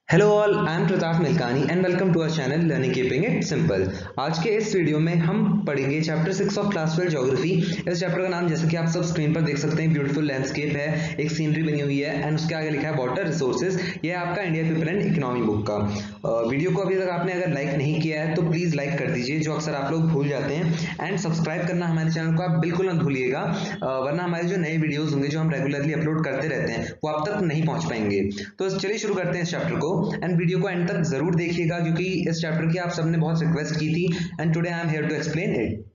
Hello all, I am Pratap Milkani and welcome to our channel learning keeping it simple. आज के इस video में हम पढ़ेंगे चैप्टर 6 ऑफ क्लास 12 ज्योग्राफी। इस चैप्टर का नाम जैसे कि आप सब स्क्रीन पर देख सकते हैं, ब्यूटीफुल लैंडस्केप है, एक सीनरी बनी हुई है एंड उसके आगे लिखा है वाटर रिसोर्सेज। ये है आपका India people and economy book का। वीडियो को अभी तक आपने अगर लाइक नहीं किया है तो प्लीज लाइक कर दीजिए, जो अक्सर आप लोग भूल जाते हैं, एंड सब्सक्राइब करना हमारे चैनल को आप बिल्कुल ना भूलिएगा, वरना हमारे जो नए वीडियोज होंगे जो हम रेगुलरली अपलोड करते रहते हैं वो आप तक नहीं पहुंच पाएंगे। तो चलिए शुरू करते हैं इस चैप्टर को, एंड वीडियो को एंड तक जरूर देखिएगा क्योंकि इस चैप्टर की आप सबने बहुत रिक्वेस्ट की थी and today I am here to explain it.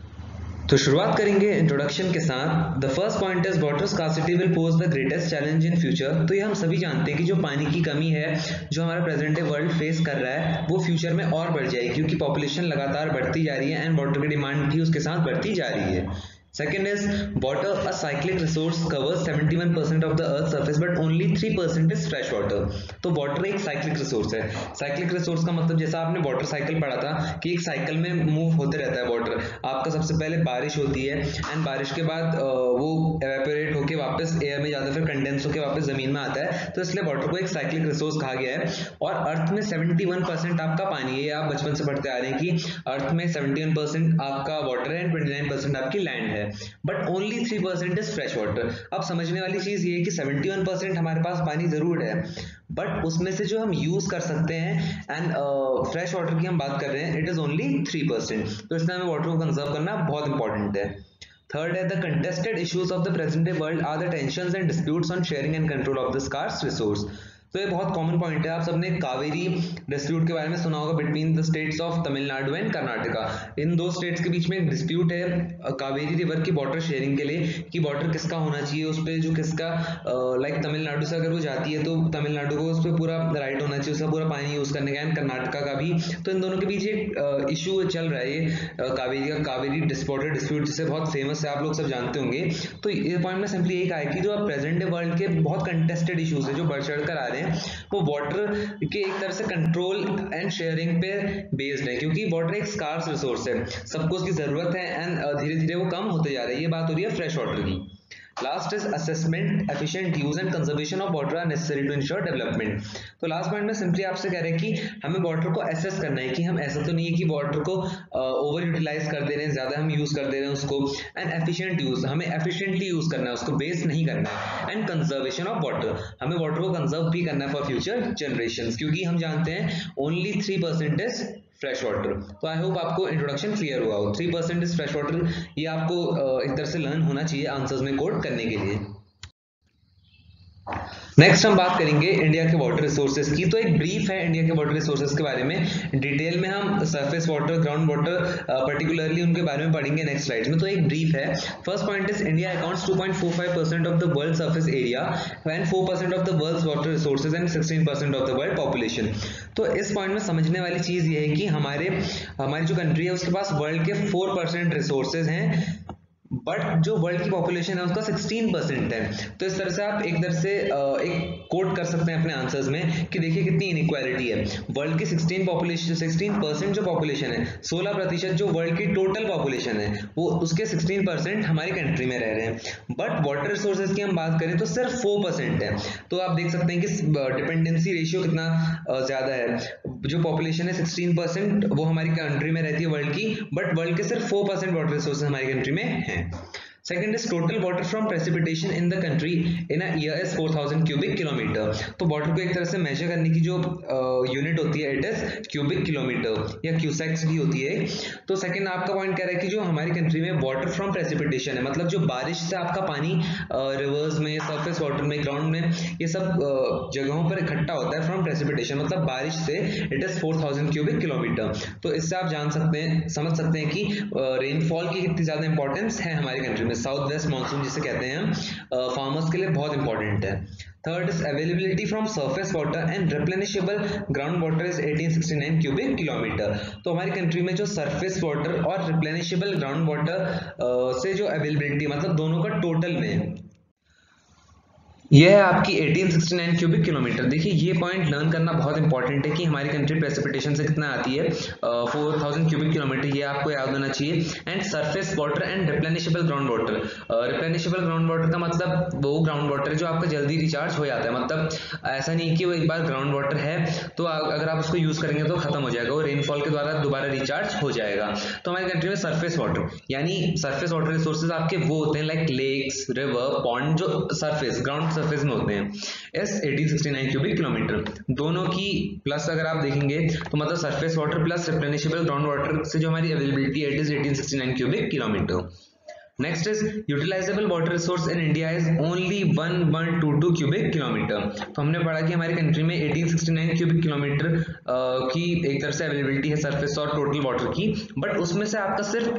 तो शुरुआत करेंगे इंट्रोडक्शन के साथ। The first point is water scarcity will pose the greatest challenge in future. तो ये हम सभी जानते हैं कि जो पानी की कमी है जो हमारा प्रेजेंट डे वर्ल्ड फेस कर रहा है वो फ्यूचर में और बढ़ जाएगी क्योंकि पॉपुलेशन लगातार बढ़ती जा रही है एंड वाटर की डिमांड भी उसके साथ बढ़ती जा रही है। Second is water, a cyclic resource covers 71% of the earth's surface but only 3% is fresh water। तो वाटर एक साइक्लिक रिसोर्स है। साइक्लिक रिसोर्स का मतलब जैसा आपने वाटर साइकिल पढ़ा था कि एक साइकिल में मूव होते रहता है वाटर। आपका सबसे पहले बारिश होती है एंड बारिश के बाद वो एवेपोरेट होके वापस एयर में जाता है, फिर कंडेंस होके वापस जमीन में आता है। तो इसलिए वाटर को एक साइक्लिक रिसोर्स कहा गया है। और अर्थ में 71% आपका पानी है। आप बचपन से पढ़ते आ रहे हैं कि अर्थ में 71% आपका वाटर है एंड 29% आपकी लैंड है, but only 3% is fresh water. अब समझने वाली चीज ये है कि 71% हमारे पास पानी जरूर है, बट उसमें से जो हम यूज कर सकते हैं एंड फ्रेश वाटर की हम बात कर रहे हैं, इट इज ओनली 3%। तो इसलिए हमें वाटर को कंजर्व करना बहुत इंपॉर्टेंट है। थर्ड है the contested issues of the present day world are the tensions and disputes on sharing and control of the scarce resource. तो ये बहुत कॉमन पॉइंट है। आप सबने कावेरी डिस्प्यूट के बारे में सुना होगा between the states of Tamil Nadu and Karnataka. इन दो स्टेट्स के बीच में एक डिस्प्यूट है कावेरी रिवर की वाटर शेयरिंग के लिए कि वाटर किसका होना चाहिए उस पर, जो किसका लाइक तमिलनाडु से अगर वो जाती है तो तमिलनाडु को उस पर पूरा राइट होना चाहिए उसका पूरा पानी यूज करने का, एंड कर्नाटका का भी। तो इन दोनों के बीच एक इशू चल रहा है ये कावेरी का, कावेरी वाटर डिस्प्यूट, जिसे बहुत फेमस है, आप लोग सब जानते होंगे। तो ये पॉइंट में सिंपली यही कहा है कि जो प्रेजेंट डे वर्ल्ड के बहुत कंटेस्टेड इश्यूज है जो बढ़ चढ़ कर आ रहे हैं वो वाटर के एक तरह से कंट्रोल एंड शेयरिंग पे बेस्ड है, क्योंकि वाटर एक स्कार्स रिसोर्स है, सबको उसकी जरूरत है एंड धीरे धीरे वो कम होते जा रहा है। ये बात हो रही है फ्रेश वाटर की। Last is assessment, efficient use and conservation of water are necessary to ensure development. तो लास्ट पॉइंट में सिंपली आपसे कह रहे हैं कि हमें वाटर को एसेस करना है कि हम ऐसा तो नहीं है कि वाटर को ओवर यूटिलाइज कर दे रहे हैं, ज्यादा हम यूज कर दे रहे हैं उसको, एंड एफिशिएंट यूज, हमें एफिशिएंटली यूज करना है उसको, वेस्ट नहीं करना है, एंड कंजर्वेशन ऑफ वाटर, हमें वाटर को कंजर्व भी करना है फॉर फ्यूचर जनरेशंस, क्योंकि हम जानते हैं ओनली 3% इज फ्रेश वाटर। तो आई होप आपको इंट्रोडक्शन क्लियर हुआ हो। 3% इज फ्रेश वाटर, ये आपको एक तरह से लर्न होना चाहिए आंसर्स में कोड करने के लिए। नेक्स्ट हम बात करेंगे इंडिया के वाटर रिसोर्सेज की। तो एक ब्रीफ है इंडिया के वाटर रिसोर्सेज के बारे में, डिटेल में हम surface water, ground water, particularly उनके बारे में पढ़ेंगे नेक्स्ट स्लाइड में। तो एक ब्रीफ है। First point is India accounts 2.45% of the world surface area and 4% of the world's water resources and 16% of the world population. तो इस पॉइंट में समझने वाली चीज ये है कि हमारी जो कंट्री है उसके पास वर्ल्ड के 4% रिसोर्सेज हैं, बट जो वर्ल्ड की पॉपुलेशन है उसका 16% है। तो इस तरह से आप एक तरह से एक कोट कर सकते हैं अपने आंसर्स में कि देखिए कितनी इनइक्वालिटी है। वर्ल्ड की 16% जो पॉपुलेशन है, 16% जो वर्ल्ड की टोटल पॉपुलेशन है, वो उसके 16% हमारी कंट्री में रह रहे हैं। बट वाटर रिसोर्सेज की हम बात करें तो सिर्फ 4% है। तो आप देख सकते हैं कि डिपेंडेंसी रेशियो कितना ज्यादा है। जो पॉपुलेशन है 16% वो हमारी कंट्री में रहती है वर्ल्ड की, बट वर्ल्ड के सिर्फ 4% वाटर रिसोर्सेज हमारी कंट्री में है। Second is total water from precipitation in the country in a year is 4000 cubic kilometer। तो वाटर को एक तरह से मेजर करने की जो यूनिट होती है इट इज क्यूबिक किलोमीटर या क्यूसेक्स भी होती है। तो सेकंड आपका पॉइंट कह रहा है कि जो हमारी कंट्री में वाटर फ्रॉम प्रेसिपिटेशन है, मतलब जो बारिश से आपका पानी रिवर्स में, सरफेस वाटर में, ग्राउंड में, ये सब जगहों पर इकट्ठा होता है फ्रॉम प्रेसिपिटेशन, मतलब बारिश से, इट इज 4000 क्यूबिक किलोमीटर। तो इससे आप समझ सकते हैं कि रेनफॉल की कितनी ज्यादा इंपॉर्टेंस है हमारी कंट्री में। साउथ वेस्ट मानसून जिसे कहते हैं हम, फार्मर्स के लिए बहुत इंपॉर्टेंट है। Third is availability from surface water and replenishable ground water is 1869 cubic kilometre. तो हमारी कंट्री में जो सरफेस वाटर और रिप्लेनिशेबल ग्राउंड वाटर से जो अवेलेबिलिटी, मतलब दोनों का टोटल में यह है आपकी 1869 क्यूबिक किलोमीटर। देखिए ये पॉइंट लर्न करना बहुत इंपॉर्टेंट है कि हमारी कंट्री प्रेसिपिटेशन से कितना आती है, 4000 क्यूबिक किलोमीटर, ये आपको याद होना चाहिए। And surface water and replenishable ground water. Replenishable ground water का मतलब वो ग्राउंड वाटर है जो आपका जल्दी रिचार्ज हो जाता है, मतलब ऐसा नहीं कि वो एक बार ग्राउंड वाटर है तो अगर आप उसको यूज करेंगे तो खत्म हो जाएगा, वो रेनफॉल के द्वारा दोबारा रिचार्ज हो जाएगा। तो हमारी कंट्री में सरफेस वाटर यानी सरफेस वाटर रिसोर्सेज आपके वो होते हैं लाइक लेक्स, रिवर, पॉन्ड, जो सरफेस ग्राउंड सरफेस में होते हैं। एस 1869 क्यूबिक किलोमीटर, दोनों की प्लस अगर आप देखेंगे तो मतलब surface water plus replenishable ground water से जो हमारी अवेलेबिलिटी है it is 1869 cubic kilometre. Next is utilizable water resource in India is only 1122 cubic kilometre. तो हमने पढ़ा कि हमारी कंट्री में 1869 क्यूबिक किलोमीटर की एक तरह से अवेलेबिलिटी है सरफेस और टोटल वाटर की, बट उसमें से आपका सिर्फ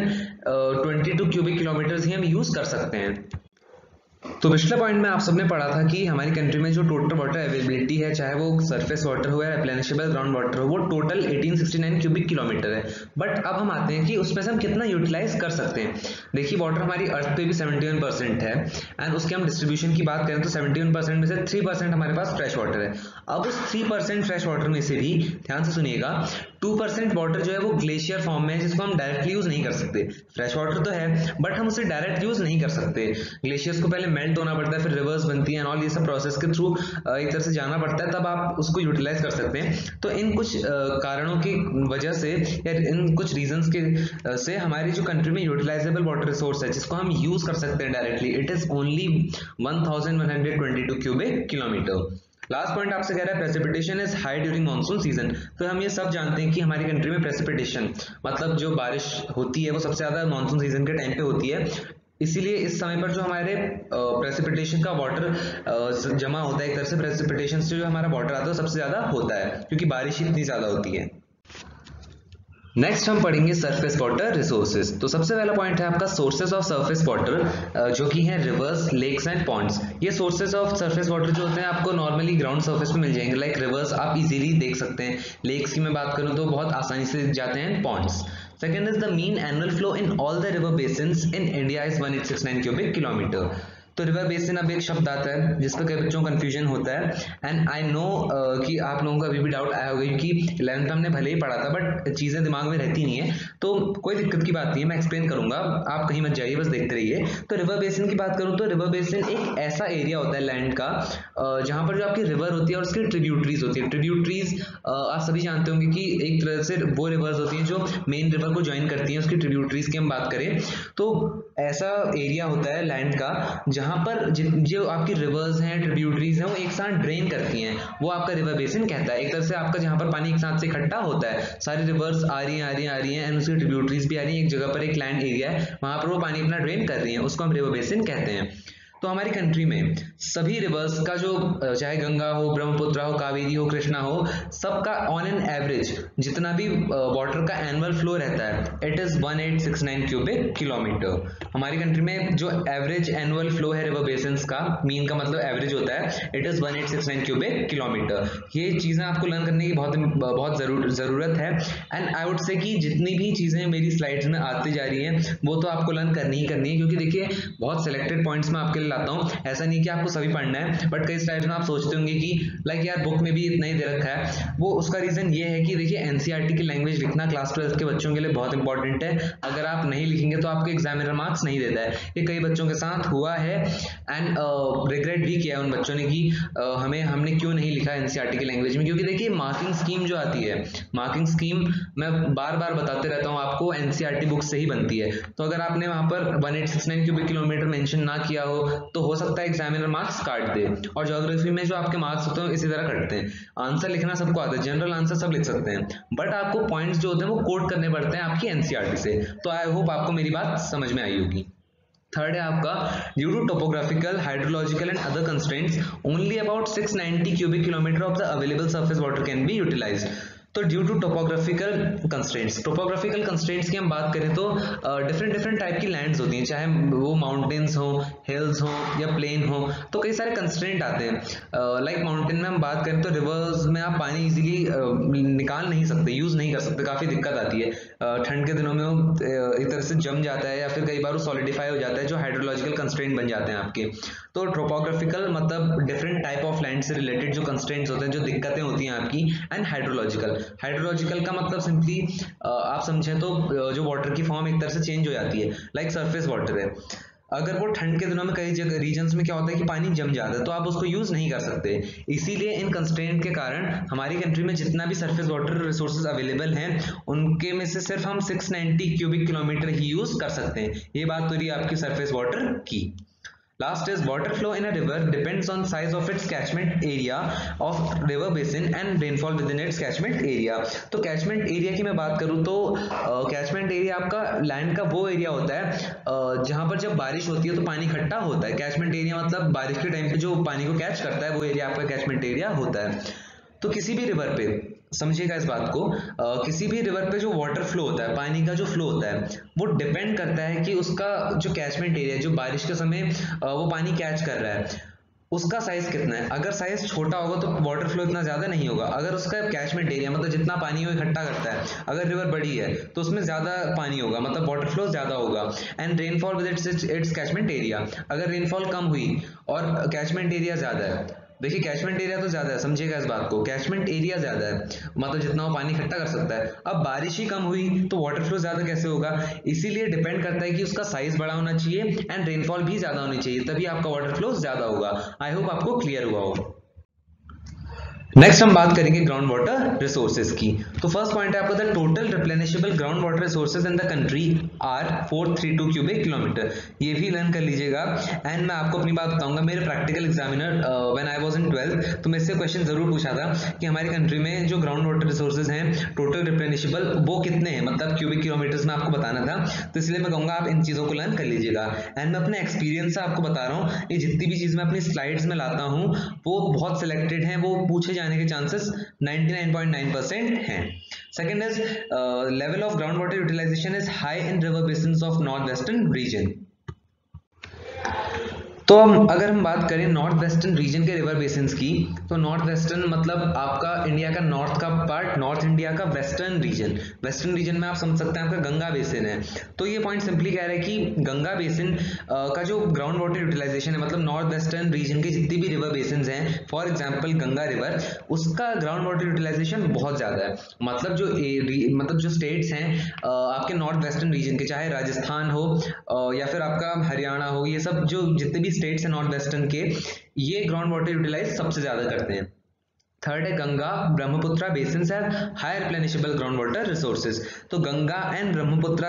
1122 क्यूबिक किलोमीटर ही हम यूज कर सकते हैं। तो पिछले पॉइंट में आप सबने पढ़ा था कि हमारी कंट्री में जो टोटल वाटर अवेलेबिलिटी है, चाहे वो सरफेस वाटर हो या रिप्लेनिशेबल ग्राउंड वाटर हो, वो टोटल 1869 क्यूबिक किलोमीटर है। बट अब हम आते हैं कि उसमें से हम कितना यूटिलाइज कर सकते हैं। देखिए वाटर हमारी अर्थ पे भी 71% है एंड उसके हम डिस्ट्रीब्यूशन की बात करें तो 71% में से 3% हमारे पास फ्रेश वाटर है। अब उस 3% फ्रेश वाटर में से भी ध्यान से सुनिएगा 2% वाटर जो है वो ग्लेशियर फॉर्म में है जिसको हम डायरेक्टली यूज नहीं कर सकते। फ्रेश वाटर तो है बट हम उसे डायरेक्ट यूज नहीं कर सकते, ग्लेशियर्स को पहले मेल्ट होना पड़ता है, फिर रिवर्स बनती है और ये सब प्रोसेस के थ्रू एक तरह से जाना पड़ता है, तब आप उसको यूटिलाइज कर सकते हैं। तो इन कुछ कारणों की वजह से या इन कुछ रीजंस के से हमारी जो कंट्री में यूटिलाइजेबल वाटर रिसोर्स है जिसको हम यूज कर सकते हैं directly, it is only 1122 cubic kilometre. Last point आपसे कह रहा है precipitation is high during monsoon season. तो हम ये सब जानते हैं कि हमारी कंट्री में प्रेसिपिटेशन मतलब जो बारिश होती है वो सबसे ज्यादा मानसून सीजन के टाइम पे होती है, इसीलिए इस समय पर जो हमारे प्रेसिपिटेशन का वाटर जमा होता है, एक तरह से प्रेसिपिटेशन से जो हमारा वाटर आता है सबसे ज्यादा होता है क्योंकि बारिश इतनी ज्यादा होती है। नेक्स्ट हम पढ़ेंगे सरफेस वाटर रिसोर्सेज। तो सबसे पहला पॉइंट है आपका सोर्सेज ऑफ सरफेस वाटर, जो कि है रिवर्स, लेक्स एंड पॉन्ड्स। ये सोर्सेज ऑफ सरफेस वाटर जो होते हैं आपको नॉर्मली ग्राउंड सरफेस पे मिल जाएंगे, लाइक रिवर्स आप इजीली देख सकते हैं, लेक्स की मैं बात करूं तो बहुत आसानी से दिख जाते हैं, ponds. Second is the mean annual flow in all the river basins in India is 1869 cubic kilometre. तो रिवर बेसिन अब एक शब्द आता है जिस पर कई बच्चों को कंफ्यूजन होता है एंड आई नो कि आप लोगों को अभी भी डाउट आया होगा क्योंकि 11th में हमने भले ही पढ़ा था बट चीजें दिमाग में रहती नहीं है, तो कोई दिक्कत की बात नहीं है, मैं एक्सप्लेन करूंगा, आप कहीं मत जाइए, बस देखते रहिए। तो रिवर बेसिन की बात करूं तो रिवर बेसिन एक ऐसा एरिया होता है लैंड का जहां पर जो आपकी रिवर होती है और उसकी ट्रिब्यूटरीज होती है। ट्रिब्यूटरीज आप सभी जानते होंगे कि एक तरह से वो रिवर्स होती हैं जो मेन रिवर को ज्वाइन करती हैं, उसकी ट्रिब्यूटरीज की हम बात करें तो ऐसा एरिया होता है लैंड का जहां पर जो आपकी रिवर्स हैं, ट्रिब्यूटरीज हैं, वो एक साथ ड्रेन करती हैं, वो आपका रिवर बेसिन कहता है। एक तरह से आपका जहां पर पानी एक साथ से इकट्ठा होता है, सारी रिवर्स आ रही हैं एंड उसकी ट्रिब्यूटरीज भी आ रही हैं, एक जगह पर एक लैंड एरिया है वहां पर वो पानी अपना ड्रेन कर रही है, उसको हम रिवर बेसिन कहते हैं। तो हमारी कंट्री में सभी रिवर्स का जो चाहे गंगा हो, ब्रह्मपुत्र हो, कावेरी हो, कृष्णा हो, सबका ऑन एन एवरेज जितना भी वाटर का एनुअल फ्लो रहता है इट इज 1869 क्यूबिक किलोमीटर। हमारी कंट्री में जो एवरेज एनुअल फ्लो है रिवर बेसिन्स का, मीन का मतलब एवरेज होता है, इट इज 1869 क्यूबिक किलोमीटर। ये चीजें आपको लर्न करने की बहुत जरूरत है एंड आई वुड से कि जितनी भी चीजें मेरी स्लाइड्स में आती जा रही हैं वो तो आपको लर्न करनी ही करनी है, क्योंकि देखिए बहुत सिलेक्टेड पॉइंट्स में आपके लिए लाता हूँ, ऐसा नहीं कि आपको सभी पढ़ना है, बट कई स्लाइड्स में आप सोचते होंगे कि लाइक यार बुक में भी इतना ही दे रखा है। वो उसका रीजन ये है कि देखिए एनसीईआरटी की लैंग्वेज लिखना क्लास 12 के बच्चों के लिए बहुत इंपॉर्टेंट है, अगर आप नहीं लिखेंगे तो आपके एग्जामिनर मार्क्स नहीं देता है। ये कई बच्चों के साथ हुआ है एंड रिग्रेट भी किया उन बच्चों ने कि हमने क्यों नहीं लिखा एनसीईआरटी की लैंग्वेज में, क्योंकि देखिए मार्किंग स्कीम जो आती है, मार्किंग स्कीम मैं बार बार बताते रहता हूँ आपको, एनसीईआरटी बुक से ही बनती है। तो अगर आपने वहां पर 1869 क्यूबिक किलोमीटर मेंशन ना किया हो तो हो सकता है एग्जामिनर मार्क्स काट दे, और ज्योग्राफी में जो आपके मार्क्स होते हैं इसी तरह कटते हैं। आंसर लिखना सबको आता है, जनरल आंसर सब लिख सकते हैं, बट आपको पॉइंट्स जो होते हैं वो कोट करने पड़ते हैं आपकी एनसीईआरटी से। तो आई होप आपको मेरी बात समझ में आई होगी। थर्ड है आपका due to topographical, hydrological and other constraints only about 690 cubic kilometre of the available surface water can be utilized. तो ड्यू टू टोपोग्राफिकल कंस्ट्रेंट्स की हम बात करें तो डिफरेंट टाइप की लैंड्स होती हैं, चाहे वो माउंटेन्स हो, हिल्स हो या प्लेन हो, तो कई सारे कंस्ट्रेंट आते हैं। लाइक माउंटेन में हम बात करें तो रिवर्स में आप पानी इजीली निकाल नहीं सकते, यूज नहीं कर सकते, काफी दिक्कत आती है। ठंड के दिनों में वो एक तरह से जम जाता है या फिर कई बार वो सॉलिडिफाई हो जाता है, जो हाइड्रोलॉजिकल कंस्ट्रेंट बन जाते हैं आपके। तो ट्रोपोग्राफिकल मतलब डिफरेंट टाइप ऑफ लैंड से रिलेटेड जो कंस्ट्रेंट्स होते हैं, जो दिक्कतें होती हैं आपकी। एंड हाइड्रोलॉजिकल का मतलब सिंपली आप समझें तो जो वाटर की फॉर्म एक तरह से चेंज हो जाती है, लाइक सरफेस वाटर है। अगर वो ठंड के दिनों में कई जगह रीजन्स में क्या होता है कि पानी जम जाता है, तो आप उसको यूज नहीं कर सकते। इसीलिए इन कंस्ट्रेंट के कारण हमारी कंट्री में जितना भी सरफेस वाटर रिसोर्सेज अवेलेबल हैं, उनके में से सिर्फ हम 690 क्यूबिक किलोमीटर ही यूज कर सकते हैं। ये बात तो रही आपकी सरफेस वाटर की। Last is water flow in a river depends on size of its catchment area of river basin and rainfall within its catchment area। तो catchment area की मैं बात करूँ तो catchment area आपका लैंड का वो एरिया होता है जहाँ पर जब बारिश होती है तो पानी इकट्ठा होता है। catchment area मतलब बारिश के टाइम पे जो पानी को कैच करता है वो एरिया आपका catchment area होता है। तो किसी भी रिवर पे समझिएगा इस बात को, किसी भी रिवर पे जो वाटर फ्लो होता है, पानी का जो फ्लो होता है, वो डिपेंड करता है कि उसका जो कैचमेंट एरिया, जो बारिश के समय वो पानी कैच कर रहा है, उसका साइज कितना है। अगर साइज छोटा होगा तो वाटर फ्लो इतना ज्यादा नहीं होगा। अगर उसका कैचमेंट एरिया मतलब जितना पानी वो इकट्ठा करता है, अगर रिवर बड़ी है तो उसमें ज्यादा पानी होगा, मतलब वाटर फ्लो ज्यादा होगा। And rainfall with its catchment area, अगर रेनफॉल कम हुई और कैचमेंट एरिया ज्यादा है, देखिए कैचमेंट एरिया तो ज्यादा है, समझिएगा इस बात को, कैचमेंट एरिया ज्यादा है मतलब जितना वो पानी इकट्ठा कर सकता है। अब बारिश ही कम हुई तो वाटर फ्लो ज्यादा कैसे होगा। इसीलिए डिपेंड करता है कि उसका साइज बड़ा होना चाहिए एंड रेनफॉल भी ज्यादा होनी चाहिए, तभी आपका वाटर फ्लो ज्यादा होगा। आई होप आपको क्लियर हुआ हो। नेक्स्ट हम बात करेंगे ग्राउंड वाटर रिसोर्सेज की। तो फर्स्ट पॉइंट है आपका the total replenishable ground water resources in the country are 432 cubic kilometre. ये भी लर्न कर लीजिएगा। एंड मैं आपको अपनी बात बताऊंगा, मेरे practical examiner when I was in 12th तो मेरे से क्वेश्चन जरूर पूछा था कि हमारी कंट्री में जो ग्राउंड वाटर रिसोर्सेज हैं टोटल रिप्लेनिशेबल वो कितने हैं, मतलब क्यूबिक किलोमीटर्स में आपको बताना था। तो इसलिए मैं कहूंगा आप इन चीजों को लर्न कर लीजिएगा। एंड मैं अपने एक्सपीरियंस से आपको बता रहा हूँ, ये जितनी भी चीज मैं अपनी स्लाइड्स में लाता हूँ वो बहुत सिलेक्टेड है, वो पूछे जाने के चांसेस 99.9% हैं। Second is level of ground water utilization is high in river basins of north western region. तो अगर हम बात करें नॉर्थ वेस्टर्न रीजन के रिवर बेसिन्स की, तो नॉर्थ वेस्टर्न मतलब आपका इंडिया का नॉर्थ का पार्ट, नॉर्थ इंडिया का वेस्टर्न रीजन। वेस्टर्न रीजन में आप समझ सकते हैं आपका गंगा बेसिन है। तो ये पॉइंट सिंपली कह रहा है कि गंगा बेसिन का जो ग्राउंड वाटर यूटिलाइजेशन है, मतलब नॉर्थ वेस्टर्न रीजन के जितनी भी रिवर बेसिन्स हैं, फॉर एग्जाम्पल गंगा रिवर, उसका ग्राउंड वाटर यूटिलाइजेशन बहुत ज्यादा है। मतलब जो स्टेट्स हैं आपके नॉर्थ वेस्टर्न रीजन के, चाहे राजस्थान हो या फिर आपका हरियाणा हो, ये सब जो जितने भी स्टेट्स हैं नॉर्थ वेस्टर्न के, ये ग्राउंड वाटर यूटिलाइज सबसे ज्यादा करते हैं। थर्ड है Ganga Brahmaputra basins have high replenishable ground water resources. तो गंगा एंड ब्रह्मपुत्र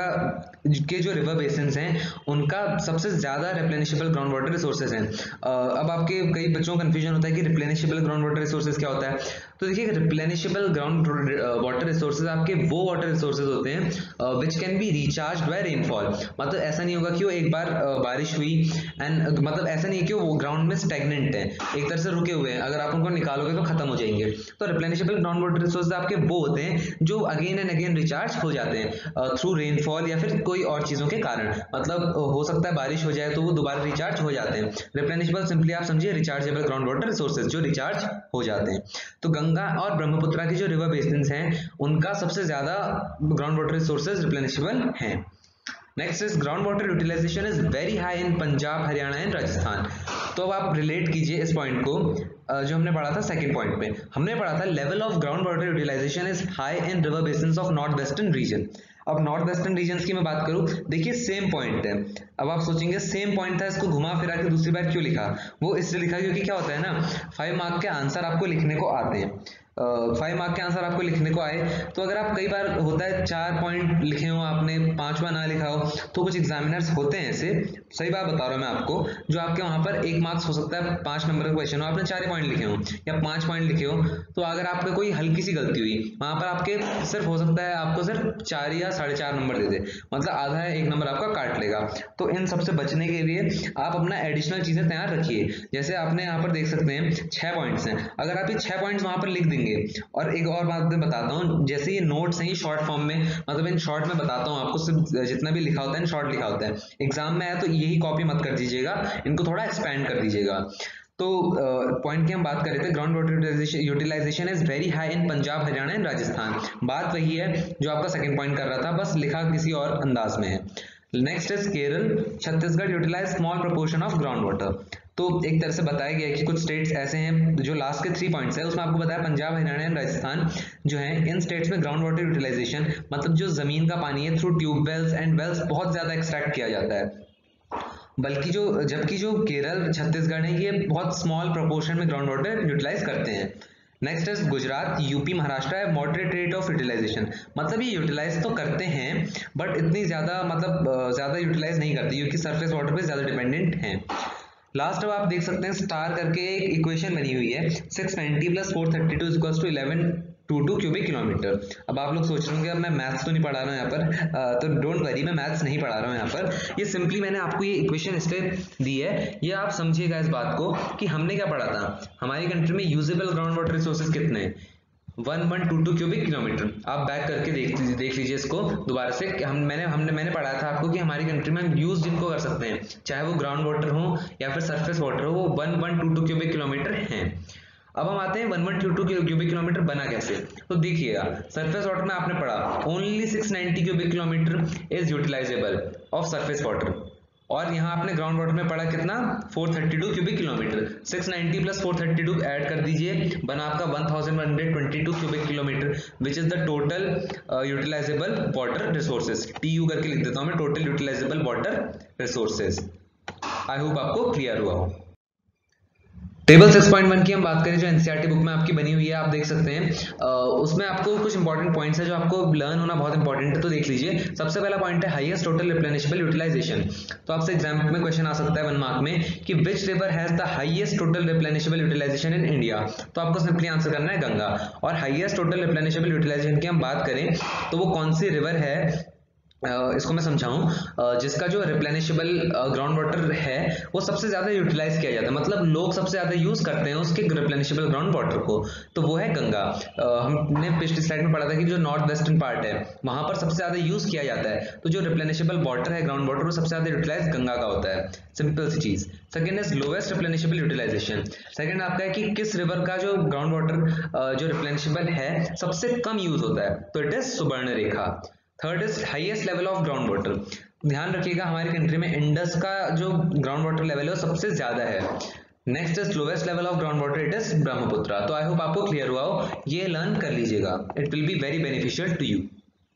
के जो रिवर बेसिन्स हैं उनका सबसे ज्यादा रिप्लेनिशेबल ग्राउंड वाटर रिसोर्सेज हैं। अब आपके कई बच्चों को कंफ्यूजन होता है कि रिप्लेनिशेबल ग्राउंड वाटर रिसोर्सेज क्या होता है। तो देखिए रिप्लेनिशेबल ग्राउंड वाटर रिसोर्सेज आपके वो वाटर रिसोर्सेज होते हैं which can be recharged by rainfall. मतलब ऐसा नहीं होगा कि वो एक बार बारिश हुई एंड मतलब ऐसा नहीं है कि वो ग्राउंड में स्टैग्नेंट है, एक तरह से रुके हुए हैं, अगर आप उनको निकालोगे तो खत्म हो जाएंगे। तो रिप्लेनिशेबल ग्राउंड वाटर रिसोर्सेज आपके वो होते हैं जो अगेन एंड अगेन रिचार्ज हो जाते हैं थ्रू रेनफॉल या फिर कोई और चीजों के कारण। मतलब हो सकता है बारिश हो जाए तो वो दोबारा रिचार्ज हो जाते हैं। रिप्लेनिशेबल सिंपली आप समझिए रिचार्जेबल ग्राउंड वाटर रिसोर्सेज जो रिचार्ज हो जाते हैं। तो गंगा और ब्रह्मपुत्र की जो रिवर बेसिन्स हैं उनका सबसे ज्यादा ग्राउंड वाटर रिसोर्सेज रिप्लेनिशेबल हैं। Next is ground water utilization is very high in Punjab, Haryana and Rajasthan. तो अब आप रिलेट कीजिए इस पॉइंट को जो हमने पढ़ा था सेकंड पॉइंट पे। हमने पढ़ा था level of ground water utilization is high in river basins of north western region. अब नॉर्थ वेस्टर्न रीजन की मैं बात करूं, देखिए सेम पॉइंट है। अब आप सोचेंगे सेम पॉइंट था, इसको घुमा फिरा के दूसरी बार क्यों लिखा। वो इसलिए लिखा क्योंकि क्या होता है ना, 5 मार्क के आंसर आपको लिखने को आते हैं। 5 मार्क के आंसर आपको लिखने को आए तो अगर आप कई बार होता है 4 पॉइंट लिखे हो आपने, 5वां ना लिखा हो, तो कुछ एग्जामिनर्स होते हैं ऐसे, सही बात बता रहा हूं मैं आपको, जो आपके वहां पर 1 मार्क्स हो सकता है 5 नंबर का क्वेश्चन हो, आपने 4 पॉइंट लिखे हो या 5 पॉइंट लिखे हो, तो अगर आपका कोई हल्की सी गलती हुई वहां पर आपके सिर्फ हो सकता है आपको सिर्फ 4 या 4.5 नंबर दे दे, मतलब आधा 1 नंबर आपका काट लेगा। तो इन सबसे बचने के लिए आप अपना एडिशनल चीजें तैयार रखिए। जैसे आपने यहाँ पर देख सकते हैं 6 पॉइंट्स हैं, अगर आप ये 6 पॉइंट्स वहां पर लिख देंगे। और एक और बात मैं बताता हूँ, जैसे ये नोट्स हैं ये शॉर्ट फॉर्म में, मतलब इन शॉर्ट में बताता हूँ आपको, सिर्फ जितना भी लिखा होता है शॉर्ट लिखा होता है। एग्जाम में आया तो यही कॉपी मत कर दीजिएगा, इनको थोड़ा एक्सपैंड कर दीजिएगा। तो पॉइंट की हम बात कर रहे थे, ground water utilization is very high in Punjab, Haryana and Rajasthan. बात वही है जो आपका सेकंड पॉइंट कर रहा था, बस लिखा किसी और अंदाज में है। Next is Kerala, Chhattisgarh utilize small proportion of ground water. तो एक तरह से बताया गया है कि कुछ स्टेट्स ऐसे हैं, जो लास्ट के 3 पॉइंट्स है उसमें आपको बताया पंजाब, हरियाणा एंड राजस्थान जो है, इन स्टेट्स में ग्राउंड वाटर यूटिलाइजेशन मतलब जो जमीन का पानी है थ्रू ट्यूबवेल्स एंड वेल्स बहुत ज्यादा एक्सट्रैक्ट किया जाता है, जबकि जो केरल, छत्तीसगढ़ है, ये बहुत स्मॉल प्रोपोर्शन में ग्राउंड वाटर यूटिलाइज करते हैं। नेक्स्ट है गुजरात, यूपी, महाराष्ट्र है मॉडरेट रेट ऑफ यूटिलाइजेशन, मतलब ये यूटिलाइज तो करते हैं बट इतनी ज्यादा ज्यादा यूटिलाइज नहीं करते क्योंकि सरफेस वाटर पे ज्यादा डिपेंडेंट हैं। लास्ट अब आप देख सकते हैं स्टार करके एक इक्वेशन बनी हुई है, 690 + 432 = 1122 क्यूबिक किलोमीटर। अब आप लोग सोच रहे होंगे अब मैं मैथ्स तो नहीं पढ़ा रहा हूँ यहाँ पर, तो डोंट वरी, मैं मैथ्स नहीं पढ़ा रहा हूँ यहाँ पर। ये सिंपली मैंने आपको ये इक्वेशन इसलिए दी है, ये आप समझिएगा इस बात को कि हमने क्या पढ़ा था, हमारी कंट्री में यूजेबल ग्राउंड वाटर रिसोर्सेज कितने हैं, 1122 क्यूबिक किलोमीटर। आप बैक करके देख लीजिए इसको दोबारा से। मैंने पढ़ाया था आपको कि हमारी कंट्री में हम यूज जिनको कर सकते हैं, चाहे वो ग्राउंड वाटर हो या फिर सरफेस वाटर हो, वो 1122 क्यूबिक किलोमीटर हैं। अब हम आते हैं 1122 क्यूबिक किलोमीटर बना कैसे, तो देखिएगा सरफेस वाटर में आपने पढ़ा only 690 cubic kilometre is utilizable of surface water, और यहाँ आपने ग्राउंड वाटर में पढ़ा कितना, 432 क्यूबिक किलोमीटर। 690 + 432 ऐड कर दीजिए, बना आपका 1122 cubic kilometre, which is the total utilizable water resources. TU करके लिख देता हूँ मैं, total utilizable water resources. I hope आपको क्लियर हुआ हो। टेबल 6.1 की हम बात करें जो एनसीईआरटी बुक में आपकी बनी हुई है, आप देख सकते हैं उसमें आपको कुछ इंपॉर्टेंट पॉइंट्स है जो आपको लर्न होना बहुत इंपॉर्टेंट है, तो देख लीजिए। सबसे पहला पॉइंट है हाईएस्ट टोटल रिप्लेनिशेबल यूटिलाइजेशन। तो आपसे एग्जाम में क्वेश्चन आ सकता है 1 मार्क में कि which river has the highest total replenishable utilization in India, तो आपको सिंपली आंसर करना है गंगा। और हाईएस्ट टोटल रिप्लेनिशेबल यूटिलाइजेशन की हम बात करें तो वो कौन सी रिवर है, इसको मैं समझाऊं, जिसका जो रिप्लेनिशेबल ग्राउंड वाटर है वो सबसे ज्यादा यूटिलाइज किया जाता है, मतलब लोग सबसे ज्यादा यूज करते हैं उसके रिप्लेनिशेबल ग्राउंड वाटर को, तो वो है गंगा। हमने पिछली स्लाइड में पढ़ा था कि जो नॉर्थ वेस्टर्न पार्ट है वहां पर सबसे ज्यादा यूज किया जाता है, तो जो रिप्लेनिशेबल वाटर है ग्राउंड वाटर वो सबसे ज्यादा यूटिलाइज गंगा का होता है, सिंपल सी चीज। Second is lowest replenishable utilization. Second आपका है कि किस रिवर का जो ग्राउंड वाटर जो रिप्लेनिशेबल है सबसे कम यूज होता है, तो it is Subarnarekha. Third is highest level of ground water. ध्यान रखिएगा हमारी कंट्री में इंडस का जो ग्राउंड वाटर लेवल है वो सबसे ज्यादा है। Next is lowest level of ground water, it is Brahmaputra. तो आई होप आपको क्लियर हुआ हो, ये लर्न कर लीजिएगा, it will be very beneficial to you.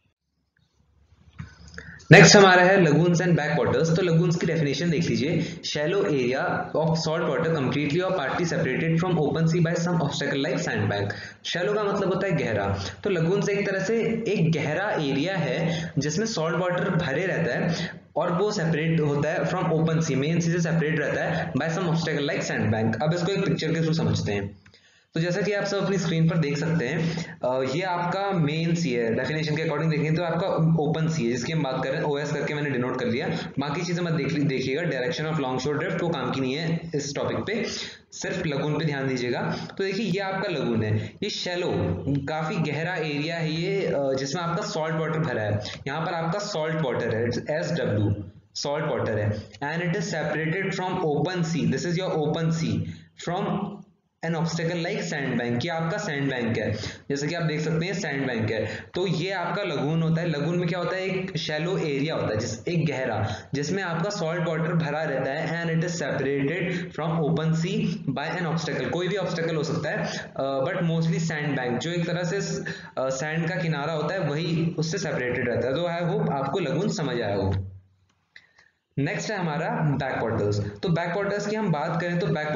Next हमारा है लगून्स एंड बैक वाटर्स। तो लगून्स की डेफिनेशन देख लीजिए, shallow area of salt water completely और partly separated from open sea by some obstacle like sand bank. Shallow का मतलब होता है गहरा, तो लगून्स एक तरह से एक गहरा एरिया है जिसमें सॉल्ट वाटर भरे रहता है और वो सेपरेट होता है from open sea, main sea से सेपरेट रहता है by some obstacle like sand bank. अब इसको एक पिक्चर के थ्रू समझते हैं। तो जैसा कि आप सब अपनी स्क्रीन पर देख सकते हैं, ये आपका मेन सी है, डेफिनेशन के अकॉर्डिंग देखें तो आपका ओपन सी है जिसकी हम बात कर रहे हैं, ओएस करके मैंने डिनोट कर लिया। बाकी चीजें मत देखिएगा, direction of longshore drift वो काम की नहीं है इस टॉपिक पे, सिर्फ लगून पे ध्यान दीजिएगा। तो देखिए ये आपका लगून है, ये शैलो काफी गहरा एरिया है ये, जिसमें आपका सॉल्ट वाटर भरा है। यहाँ पर आपका सॉल्ट वाटर है, SW सॉल्ट वाटर है, and it is separated from open sea, this is your open sea, from an obstacle like sand bank. ये आपका सैंड बैंक है, जैसे कि आप देख सकते हैं सैंड बैंक है, तो ये आपका लगून होता है। लगून में क्या होता है, एक शैलो एरिया होता है, एक गहरा, जिसमें आपका सॉल्ट वाटर भरा रहता है, and it is separated from open sea by an obstacle. कोई भी ऑब्स्टेकल हो सकता है, बट मोस्टली सैंड बैंक, जो एक तरह से सैंड का किनारा होता है वही उससे सेपरेटेड रहता है। तो आई होप आपको लगून समझ आया हो। नेक्स्ट है हमारा बैक वाटर्स। तो बैक वाटर्स की हम बात करें तो बैक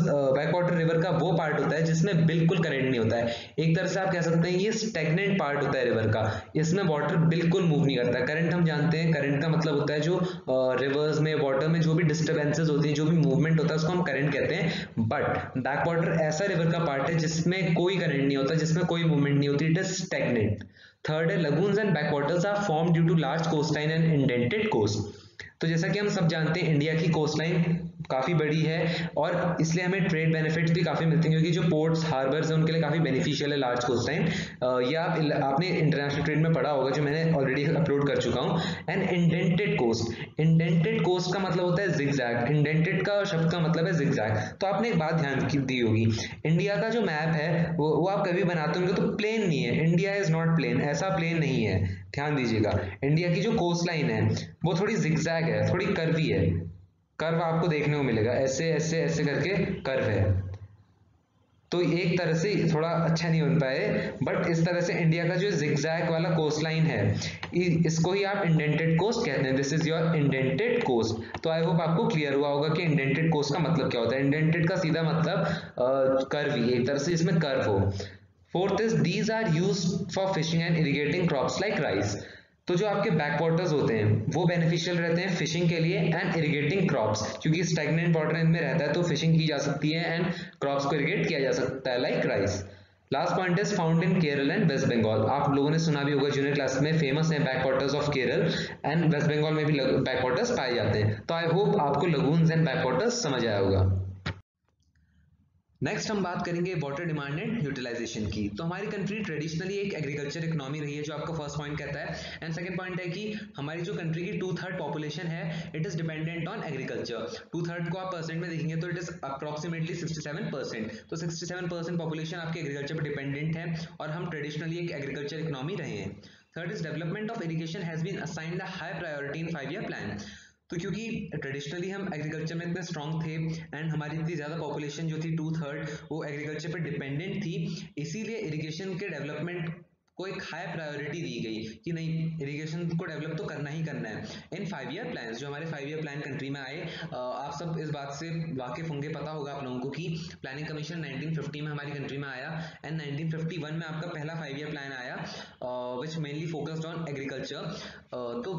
वाटर रिवर का वो पार्ट होता है जिसमें बिल्कुल करंट नहीं होता है। एक तरह से आप कह सकते हैं ये स्टैग्नेंट पार्ट होता है रिवर का, इसमें वाटर बिल्कुल मूव नहीं करता। करंट हम जानते हैं, करंट का मतलब होता है जो रिवर्स में वाटर में जो भी डिस्टर्बेंसेस होती है, जो भी मूवमेंट होता है उसको हम करंट कहते हैं। बट बैक वाटर ऐसा रिवर का पार्ट है जिसमें कोई करंट नहीं होता, जिसमें कोई मूवमेंट नहीं होती, इट इज स्टैग्नेंट। थर्ड है lagoons and backwaters are form due to large coastline and indented coast. तो जैसा कि हम सब जानते हैं इंडिया की कोस्टलाइन काफी बड़ी है और इसलिए हमें ट्रेड बेनिफिट्स भी काफी मिलते हैं, क्योंकि जो पोर्ट्स हार्बर्स हैं उनके लिए काफी बेनिफिशियल है लार्ज कोस्टलाइन। ये आपने इंटरनेशनल ट्रेड में पढ़ा होगा, जो मैंने ऑलरेडी अपलोड कर चुका हूँ। And indented coast, indented coast का मतलब होता है जिगजैग, इंडेंटेड का शब्द का मतलब है जिगजैग। तो आपने एक बात ध्यान दी होगी, इंडिया का जो मैप है वो आप कभी बनाते होंगे तो प्लेन नहीं है, इंडिया इज नॉट प्लेन, ऐसा प्लेन नहीं है, ध्यान दीजिएगा। इंडिया की जो कोस्ट लाइन है वो थोड़ी जिगजैग है, थोड़ी कर्वी है, कर्व आपको देखने को मिलेगा, ऐसे ऐसे ऐसे करके कर्व है। तो एक तरह से थोड़ा अच्छा नहीं बन पाए, बट इस तरह से इंडिया का जो जिगजैग वाला कोस्ट लाइन है, इसको ही आप इंडेंटेड कोस्ट कहते हैं। This is your indented coast. तो आई होप आपको क्लियर हुआ होगा कि इंडेंटेड कोस्ट का मतलब क्या होता है। इंडेंटेड का सीधा मतलब कर्व ही, एक तरह से जिसमें कर्व हो। Fourth is these are used for fishing and irrigating crops like rice. तो जो आपके बैक वाटर्स होते हैं वो बेनिफिशियल रहते हैं फिशिंग के लिए एंड इरिगेटिंग क्रॉप्स, क्योंकि स्टैग्नेंट वाटर इनमें रहता है तो फिशिंग की जा सकती है एंड क्रॉप्स को इरिगेट किया जा सकता है like rice. Last point is found in Kerala and West Bengal. आप लोगों ने सुना भी होगा, जूनियर क्लास में फेमस है backwaters of Kerala and West Bengal में भी बैक वाटर्स पाए जाते हैं। तो आई होप आपको लगून्स एंड बैक वाटर्स समझ आया होगा। नेक्स्ट हम बात करेंगे वाटर डिमांड एंड यूटिलाइजेशन की। तो हमारी कंट्री ट्रेडिशनली एक एग्रीकल्चर इकोनॉमी रही है, जो आपका फर्स्ट पॉइंट कहता है। एंड सेकंड पॉइंट है कि हमारी जो कंट्री की 2/3 पॉपुलेशन है it is dependent on agriculture. 2/3 को आप परसेंट में देखेंगे तो इट इज अप्रोक्सीमेटली 67%। तो 67% पॉपुलेशन आपके एग्रीकल्चर पर डिपेंडेंट है और हम ट्रेडिशनली एक एग्रीकल्चर इकोनॉमी रहे हैं। Third is development of irrigation has been assigned a high priority in 5 year plan. तो क्योंकि ट्रेडिशनली हम एग्रीकल्चर में इतने स्ट्रॉन्ग थे एंड हमारी इतनी ज़्यादा पॉपुलेशन जो थी 2/3 वो एग्रीकल्चर पर डिपेंडेंट थी, इसीलिए इरिगेशन के डेवलपमेंट को एक हाई प्रायोरिटी दी गई कि नहीं, इरिगेशन को डेवलप तो करना ही करना है। इन 5 ईयर प्लान, जो हमारे 5 ईयर प्लान कंट्री में आए, आप सब इस बात से वाकिफ होंगे, पता होगा आप लोगों को कि प्लानिंग कमीशन 1950 में हमारी कंट्री में आया एंड 1951 में आपका पहला 5 ईयर प्लान आया which mainly focused on agriculture. तो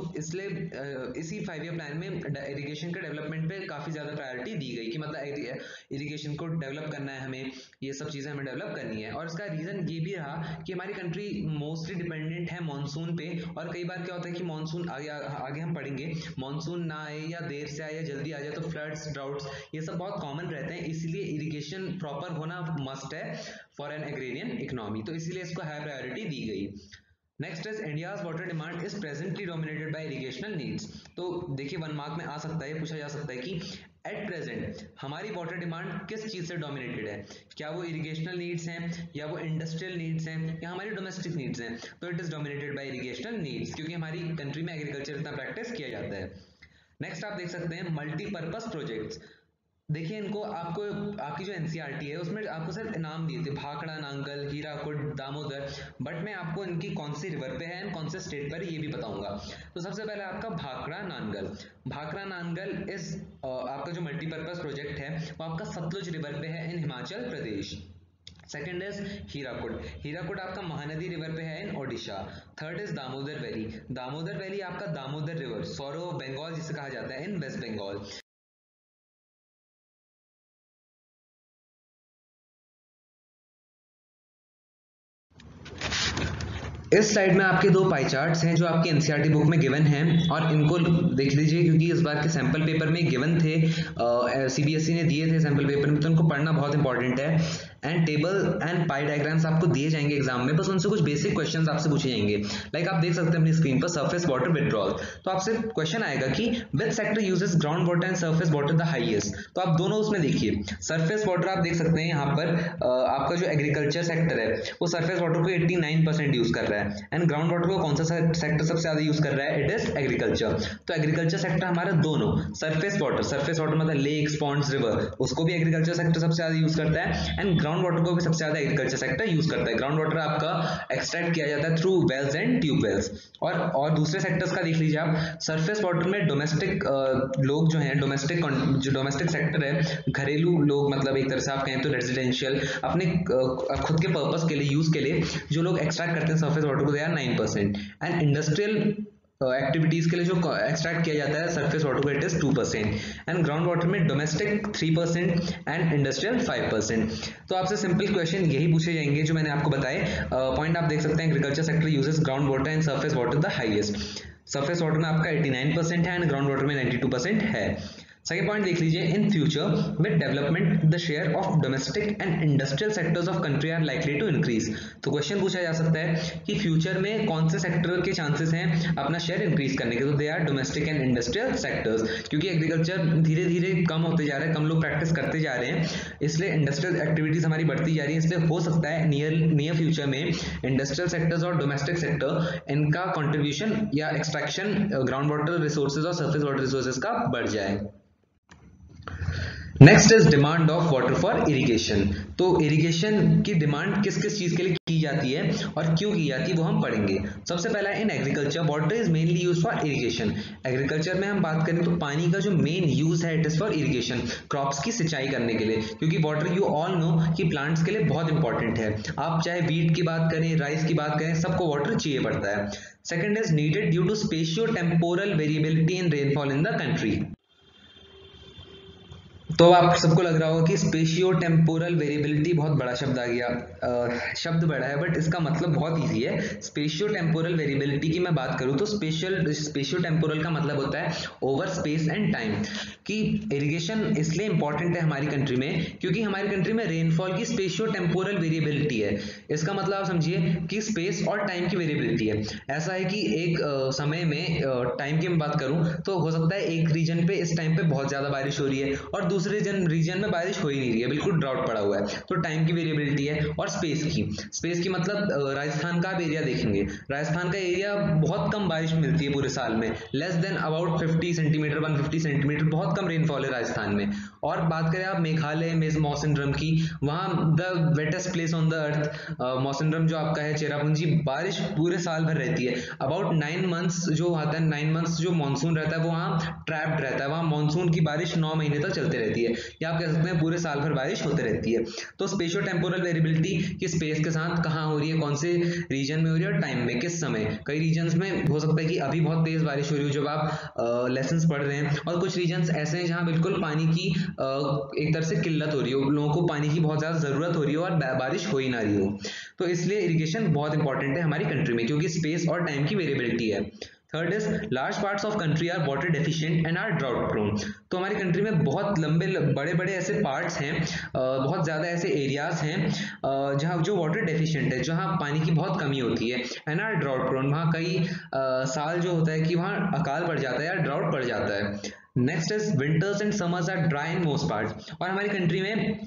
इसलिए इसी 5 ईयर प्लान में इरिगेशन के डेवलपमेंट पे काफ़ी ज़्यादा प्रायोरिटी दी गई कि मतलब इरिगेशन को डेवलप करना है हमें, ये सब चीज़ें हमें डेवलप करनी है। और इसका रीज़न ये भी रहा कि हमारी कंट्री मोस्टली डिपेंडेंट है मॉनसून पे, और कई बार क्या होता है कि मॉनसून आगे हम पढ़ेंगे, मॉनसून ना आए या देर से आए या जल्दी आ जाए तो फ्लड्स, ड्राउट्स, ये सब बहुत कॉमन रहते हैं। इसीलिए इरिगेशन प्रॉपर होना मस्ट है फॉर एन एग्रेरियन इकोनॉमी, तो इसीलिए इसको हाई प्रायोरिटी दी गई। Next is India's water demand is presently dominated by irrigational needs. तो देखिए 1 मार्क में आ सकता है, पूछा जा सकता है कि एट प्रेजेंट हमारी वाटर डिमांड किस चीज से डोमिनेटेड है, क्या वो इरिगेशनल नीड्स हैं या वो इंडस्ट्रियल नीड्स हैं या हमारी डोमेस्टिक नीड्स हैं। तो it is dominated by irrigational needs, क्योंकि हमारी कंट्री में एग्रीकल्चर इतना प्रैक्टिस किया जाता है। नेक्स्ट आप देख सकते हैं मल्टीपर्पज प्रोजेक्ट्स। देखिए इनको आपको आपकी जो एनसीईआरटी है उसमें आपको सिर्फ नाम दिए थे, भाखड़ा, नांगल, हीराकुड, दामोदर, बट मैं आपको इनकी कौन सी रिवर पे है एंड कौन से स्टेट पर है ये भी बताऊंगा। तो सबसे पहले आपका भाखड़ा नांगल। भाखड़ा नांगल इस आपका जो मल्टीपर्पज प्रोजेक्ट है वो आपका सतलुज रिवर पे है in Himachal Pradesh. Second is Hirakud. Hirakud आपका महानदी रिवर पे है in Odisha. Third is Damodar valley. Damodar valley आपका Damodar river, sorrow of Bengal जिसे कहा जाता है, इन वेस्ट बंगाल। इस स्लाइड में आपके 2 पाई चार्ट्स हैं जो आपकी एनसीईआरटी बुक में गिवन हैं, और इनको देख लीजिए क्योंकि इस बार के सैंपल पेपर में गिवन थे, सीबीएसई ने दिए थे सैंपल पेपर में, तो इनको पढ़ना बहुत इंपॉर्टेंट है। And table and pie diagrams आपको दिए जाएंगे एग्जाम में, बस उनसे कुछ बेसिक क्वेश्चंस आपसे पूछे जाएंगे। लाइक आप देख सकते हैं अपनी स्क्रीन पर सरफेस वाटर विड्रॉल। तो आपसे क्वेश्चन आएगा कि which sector uses ground water and surface water the highest. तो आप दोनों उसमें देखिए, सरफेस वाटर आप देख सकते हैं यहाँ पर आपका जो एग्रीकल्चर सेक्टर है वो सरफेस वाटर को 89% यूज कर रहा है, एंड ग्राउंड वाटर को कौन सा सेक्टर सबसे ज्यादा यूज कर रहा है, इट इज एग्रीकल्चर। तो एग्रीकल्चर सेक्टर हमारा दोनों, सरफेस वाटर मतलब लेक्स, पॉन्ड्स, रिवर, उसको भी एग्रीकल्चर सेक्टर सबसे ज्यादा यूज करता है, एंड ग्राउंड वाटर को भी सबसे ज्यादा एग्रीकल्चर सेक्टर यूज करता है। ग्राउंड वाटर आपका एक्सट्रैक्ट किया जाता है through wells and tube wells. और दूसरे सेक्टर्स का देख लीजिए आप, सरफेस वाटर में डोमेस्टिक लोग जो हैं, डोमेस्टिक सेक्टर है, घरेलू लोग, मतलब एक तरह से आप कहें तो रेजिडेंशियल, अपने खुद के पर्पस के लिए, यूज के लिए जो लोग एक्सट्रैक्ट करते हैं सरफेस वाटर को, they are 9%, and industrial activities के लिए जो एक्सट्रैक्ट किया जाता है सरफेस वाटर को, it is 2%, and ground water में डोमेस्टिक 3% एंड इंडस्ट्रियल 5%। तो आपसे सिंपल क्वेश्चन यही पूछे जाएंगे जो मैंने आपको बताए। पॉइंट आप देख सकते हैं, agriculture sector uses ground water and surface water the highest. Surface water में आपका 89% है एंड ग्राउंड वाटर में 92% है। सेकेंड पॉइंट देख लीजिए, in future with development the share of domestic and industrial sectors of country are likely to increase. तो question पूछा जा सकता है कि फ्यूचर में कौन से सेक्टर के चांसेस हैं अपना शेयर इंक्रीज करने के, तो they are domestic and industrial sectors, क्योंकि एग्रीकल्चर धीरे धीरे कम होते जा रहा है, कम लोग प्रैक्टिस करते जा रहे हैं, इसलिए इंडस्ट्रियल एक्टिविटीज हमारी बढ़ती जा रही है। इसलिए हो सकता है नियर फ्यूचर में इंडस्ट्रियल सेक्टर्स और डोमेस्टिक सेक्टर इनका कॉन्ट्रीब्यूशन या एक्सट्रैक्शन ग्राउंड वाटर रिसोर्सेज और सरफेस वाटर रिसोर्सेज का बढ़ जाए। Next is demand of water for irrigation. तो इरिगेशन की डिमांड किस किस चीज के लिए की जाती है और क्यों की जाती है वो हम पढ़ेंगे। सबसे पहला in agriculture water is mainly use for irrigation. Agriculture में हम बात करें तो पानी का जो मेन यूज है it is for irrigation, crops की सिंचाई करने के लिए, क्योंकि वाटर यू ऑल नो कि प्लांट्स के लिए बहुत इंपॉर्टेंट है। आप चाहे वीट की बात करें, राइस की बात करें, सबको वाटर चाहिए पड़ता है। Second is needed due to spatio temporal variability in rainfall in the country. तो आप सबको लग रहा होगा कि स्पेशियो टेम्पोरल वेरिएबिलिटी बहुत बड़ा शब्द आ गया। शब्द बड़ा है बट इसका मतलब बहुत इजी है। स्पेशियो टेम्पोरल वेरिएबिलिटी की मैं बात करूं तो स्पेशियो टेम्पोरल का मतलब होता है ओवर स्पेस एंड टाइम। कि इरिगेशन इसलिए इंपॉर्टेंट है हमारी कंट्री में क्योंकि हमारी कंट्री में रेनफॉल की स्पेशियो टेम्पोरल वेरिएबिलिटी है। इसका मतलब आप समझिए कि स्पेस और टाइम की वेरिएबिलिटी है। ऐसा है कि एक समय में टाइम की मैं बात करूं तो हो सकता है एक रीजन पे इस टाइम पे बहुत ज्यादा बारिश हो रही है और दूसरे रीजन में बारिश हो ही नहीं रही है, बिल्कुल ड्राउट पड़ा हुआ है। तो टाइम की वेरिएबिलिटी है। और स्पेस की मतलब राजस्थान का आप एरिया देखेंगे, राजस्थान का एरिया बहुत कम बारिश मिलती है पूरे साल में, less than about 50 centimetre 150 centimetre, बहुत कम रेनफॉल है राजस्थान में। और बात करें आप मेघालय में मौसिनराम की, वहाँ the wettest place on the earth Mawsynram जो आपका है चेरापूंजी, बारिश पूरे साल भर रहती है। अबाउट 9 मंथ्स जो आता है, 9 मंथ्स जो मानसून रहता है वो वहाँ ट्रैप्ड रहता है, वहाँ मानसून की बारिश 9 महीने तक चलती रहती है, या आप कह सकते हैं पूरे साल भर बारिश होती रहती है। तो स्पेशियो टेम्पोरल वेरिएबिलिटी की स्पेस के साथ कहाँ हो रही है, कौन से रीजन में हो रही है और टाइम में, किस समय। कई रीजन्स में हो सकता है कि अभी बहुत तेज बारिश हो रही हो जब आप लेसन्स पढ़ रहे हैं, और कुछ रीजन्स ऐसे हैं जहाँ बिल्कुल पानी की एक तरह से किल्लत हो रही हो, लोगों को पानी की बहुत ज्यादा जरूरत हो रही हो और बारिश हो ही ना रही हो। तो इसलिए इरिगेशन बहुत इंपॉर्टेंट है हमारी कंट्री में क्योंकि स्पेस और टाइम की वेरिएबिलिटी है। Third is large parts of country are water deficient and are drought prone. तो हमारी कंट्री में बहुत लंबे बड़े बड़े ऐसे पार्ट्स हैं, बहुत ज़्यादा ऐसे एरियाज हैं जहाँ जो वाटर डेफिशिएंट है, जहाँ पानी की बहुत कमी होती है। एंड आर ड्राउट प्रोन, वहाँ कई साल जो होता है कि वहाँ अकाल पड़ जाता है या ड्राउट पड़ जाता है। Next is winters and summers are dry in most parts. और हमारी कंट्री में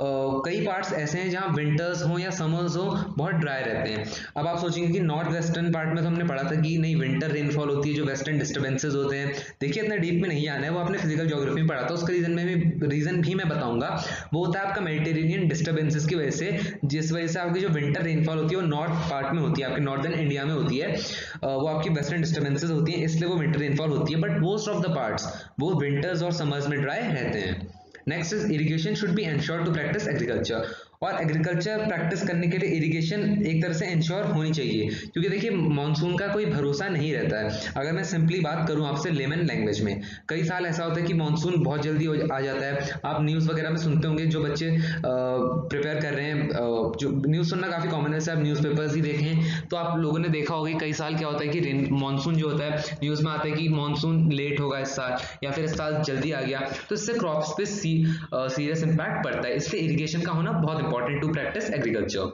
कई पार्ट्स ऐसे हैं जहाँ विंटर्स हो या समर्स हो बहुत ड्राई रहते हैं। अब आप सोचेंगे कि नॉर्थ वेस्टर्न पार्ट में तो हमने पढ़ा था कि नहीं विंटर रेनफॉल होती है, जो वेस्टर्न डिस्टर्बेंसेस होते हैं। देखिए इतना डीप में नहीं आना है, वो आपने फिजिकल ज्योग्राफी में पढ़ा था, उसका रीजन भी मैं बताऊंगा। वो होता है आपका मेडिटेरेनियन डिस्टर्बेंसेस की वजह से, जिस वजह से आपकी जो विंटर रेनफॉल होती है वो नॉर्थ पार्ट में होती है, आपके नॉर्दर्न इंडिया में होती है, वो आपकी वेस्टर्न डिस्टर्बेंसेस होती है, इसलिए वो विंटर रेनफॉल होती है। But most of the parts वो विंटर्स और समर्स में ड्राई रहते हैं। Next is irrigation should be ensure to practice agriculture. और एग्रीकल्चर प्रैक्टिस करने के लिए इरिगेशन एक तरह से इंश्योर होनी चाहिए, क्योंकि देखिए मानसून का कोई भरोसा नहीं रहता है। अगर मैं सिंपली बात करूं आपसे लेमन लैंग्वेज में, कई साल ऐसा होता है कि मानसून बहुत जल्दी आ जाता है। आप न्यूज़ वगैरह में सुनते होंगे, जो बच्चे प्रिपेयर कर रहे हैं, जो न्यूज़ सुनना काफ़ी कॉमन है, आप न्यूज़पेपर्स ही देखें तो आप लोगों ने देखा होगा कई साल क्या होता है कि मानसून जो होता है न्यूज़ में आता है कि मानसून लेट होगा इस साल, या फिर इस साल जल्दी आ गया, तो इससे क्रॉप्स पे सीरियस इंपैक्ट पड़ता है। इसलिए इरिगेशन का होना बहुत important to practice agriculture.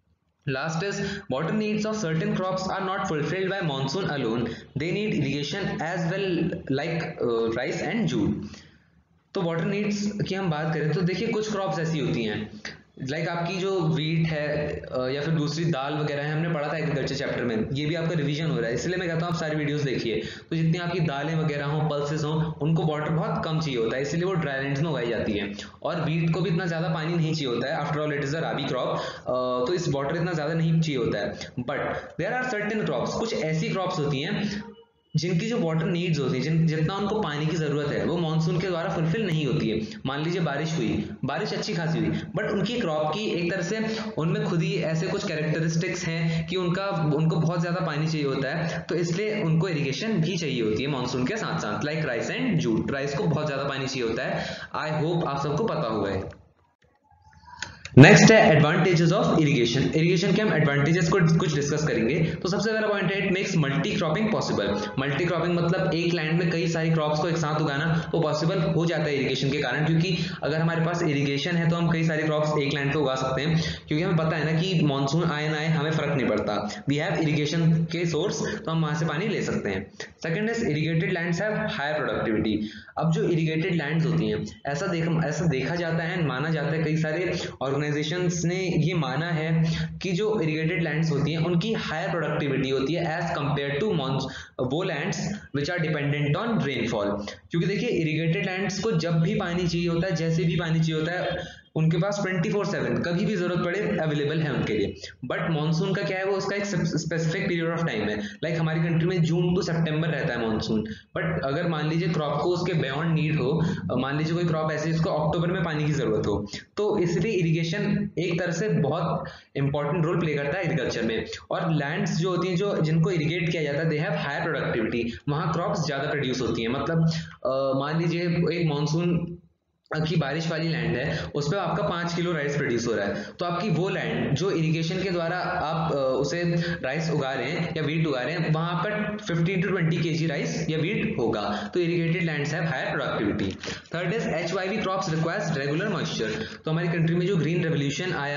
Last is water needs of certain crops are not fulfilled by monsoon alone. They need irrigation as well, like rice and jute. तो वाटर नीड्स की हम बात करें तो देखिए कुछ क्रॉप्स ऐसी होती हैं, लाइक आपकी जो वीट है या फिर दूसरी दाल वगैरह है, हमने पढ़ा था एग्रीकल्चर चैप्टर में, ये भी आपका रिवीजन हो रहा है, इसलिए मैं कहता हूँ आप सारी वीडियोस देखिए। तो जितनी आपकी दालें वगैरह हो, पल्सेस हो, उनको वाटर बहुत कम चाहिए होता है, इसलिए वो ड्राई लैंड्स में उगाई जाती है। और वीट को भी इतना ज़्यादा पानी नहीं चाहिए होता है, after all it is a rabi crop, तो इस वाटर इतना ज़्यादा नहीं चाहिए होता है। But there are certain crops, कुछ ऐसी क्रॉप्स होती हैं जिनकी जो वाटर नीड्स होती है, जितना उनको पानी की जरूरत है, वो मानसून के द्वारा फुलफिल नहीं होती है। मान लीजिए बारिश हुई, बारिश अच्छी खासी हुई, बट उनकी क्रॉप की एक तरह से उनमें खुद ही ऐसे कुछ कैरेक्टरिस्टिक्स हैं कि उनको बहुत ज्यादा पानी चाहिए होता है, तो इसलिए उनको इरिगेशन भी चाहिए होती है मानसून के साथ साथ। Like rice and jute, rice को बहुत ज्यादा पानी चाहिए होता है, आई होप आप सबको पता होगा है। नेक्स्ट है एडवांटेजेस ऑफ इरिगेशन। इरिगेशन के हम एडवांटेजेस को कुछ डिस्कस करेंगे। तो सबसे पहला पॉइंट है, it makes multi cropping possible. Multi cropping मतलब एक लैंड में कई सारी क्रॉप्स को एक साथ उगाना, वो पॉसिबल हो जाता है इरिगेशन के कारण, क्योंकि अगर हमारे पास इरिगेशन है तो हम कई सारी क्रॉप्स एक लैंड पे उगा सकते हैं, क्योंकि हमें पता है ना कि मानसून आए ना आए हमें फर्क नहीं पड़ता, वी हैव इरिगेशन के सोर्स, तो हम वहां से पानी ले सकते हैं। Second is irrigated lands have higher productivity. अब जो इरिगेटेड लैंड्स होती हैं, ऐसा देखा जाता है, माना जाता है, कई सारे ऑर्गेनाइजेशंस ने ये माना है कि जो इरिगेटेड लैंड्स होती हैं उनकी हायर प्रोडक्टिविटी होती है एज कंपेयर टू वो lands which are dependent on rainfall. क्योंकि देखिए इरिगेटेड लैंड्स को जब भी पानी चाहिए होता है, जैसे भी पानी चाहिए होता है, उनके पास 24/7 कभी भी जरूरत पड़े अवेलेबल है उनके लिए। बट मानसून का क्या है, वो उसका एक स्पेसिफिक पीरियड ऑफ टाइम है। लाइक हमारी कंट्री में जून टू सितंबर रहता है मानसून। बट अगर मान लीजिए क्रॉप को उसके बियॉन्ड नीड हो, मान लीजिए कोई क्रॉप ऐसी जिसको अक्टूबर में पानी की जरूरत हो, तो इसलिए इरिगेशन एक तरह से बहुत इंपॉर्टेंट रोल प्ले करता है एग्रीकल्चर में। और लैंड्स जो होती हैं जो जिनको इरिगेट किया जाता है, दे हैव हायर प्रोडक्टिविटी, वहाँ क्रॉप्स ज्यादा प्रोड्यूस होती हैं। मतलब मान लीजिए एक मानसून की बारिश वाली लैंड है, उस पर आपका 5 किलो राइस प्रोड्यूस हो रहा है, तो आपकी वो लैंड जो इरिगेशन के द्वारा आप उसे राइस उगा रहे हैं या वीट उगा रहे हैं, वहां पर 15 to 20 kg राइस या वीट होगा। तो irrigated lands have higher productivity. Third is HYV crops requires regular moisture. तो हमारी कंट्री में जो ग्रीन रेवोल्यूशन आया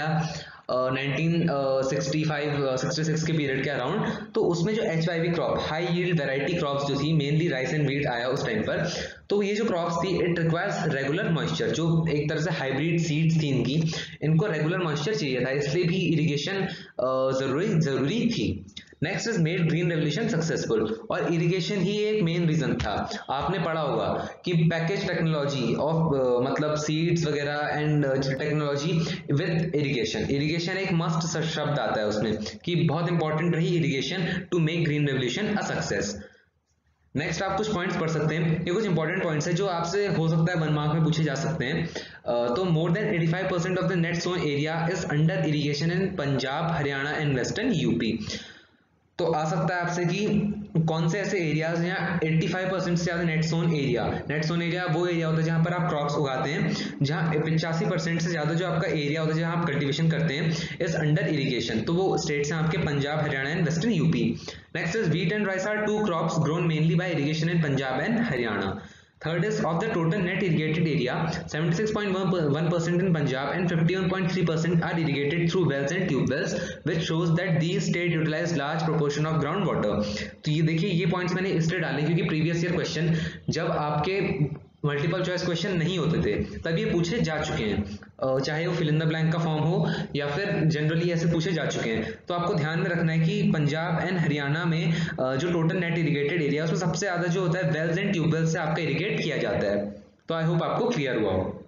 1965-66 के पीरियड के अराउंड, तो उसमें जो HYV crop, high yield variety crops जो थी, मेनली राइस एंड वीट आया उस टाइम पर। तो ये जो क्रॉप्स थी, इट रिक्वायर्स रेगुलर मॉइस्चर, जो एक तरह से हाइब्रिड सीड्स थी इनकी, इनको रेगुलर मॉइस्चर चाहिए था, इसलिए भी इरिगेशन जरूरी थी। Next is made green revolution successful, और इरिगेशन ही एक मेन रीजन था। आपने पढ़ा होगा कि पैकेज टेक्नोलॉजी ऑफ मतलब सीड्स वगैरह and technology with irrigation, irrigation एक मस्ट शब्द आता है उसमें कि बहुत इंपॉर्टेंट रही irrigation to make green revolution a success. Next आप कुछ पॉइंट्स पढ़ सकते हैं, ये कुछ इंपॉर्टेंट पॉइंट्स हैं जो आपसे हो सकता है 1 मार्क में पूछे जा सकते हैं। तो more than 85% of the net sown area is under irrigation in Punjab, Haryana and western UP. तो आ सकता है आपसे कि कौन से ऐसे एरियाज हैं 85% से ज्यादा net sown area. Net sown area वो एरिया होता है जहां पर आप क्रॉप्स उगाते हैं, जहां 85% से ज्यादा जो आपका एरिया होता है जहां आप कल्टीवेशन करते हैं, इज अंडर इरिगेशन। तो वो स्टेट्स हैं आपके Punjab, Haryana and western UP. Next is wheat and rice are 2 crops grown mainly by irrigation in Punjab and Haryana. Third is of the total net irrigated area, 76.1% in Punjab and 51.3% are irrigated through wells and tube wells, which shows that these states utilize large proportion of groundwater. तो ये देखिए, ये points मैंने इसलिए डाले क्योंकि previous year question जब आपके मल्टीपल चॉइस क्वेश्चन नहीं होते थे तब ये पूछे जा चुके हैं, चाहे वो फिल इन द ब्लैंक का फॉर्म हो या फिर जनरली ऐसे पूछे जा चुके हैं। तो आपको ध्यान में रखना है कि पंजाब एंड हरियाणा में जो टोटल नेट इरिगेटेड एरिया उसमें सबसे ज्यादा जो होता है वेल्स एंड ट्यूबवेल्स से आपका इरिगेट किया जाता है। तो आई होप आपको क्लियर हुआ हो।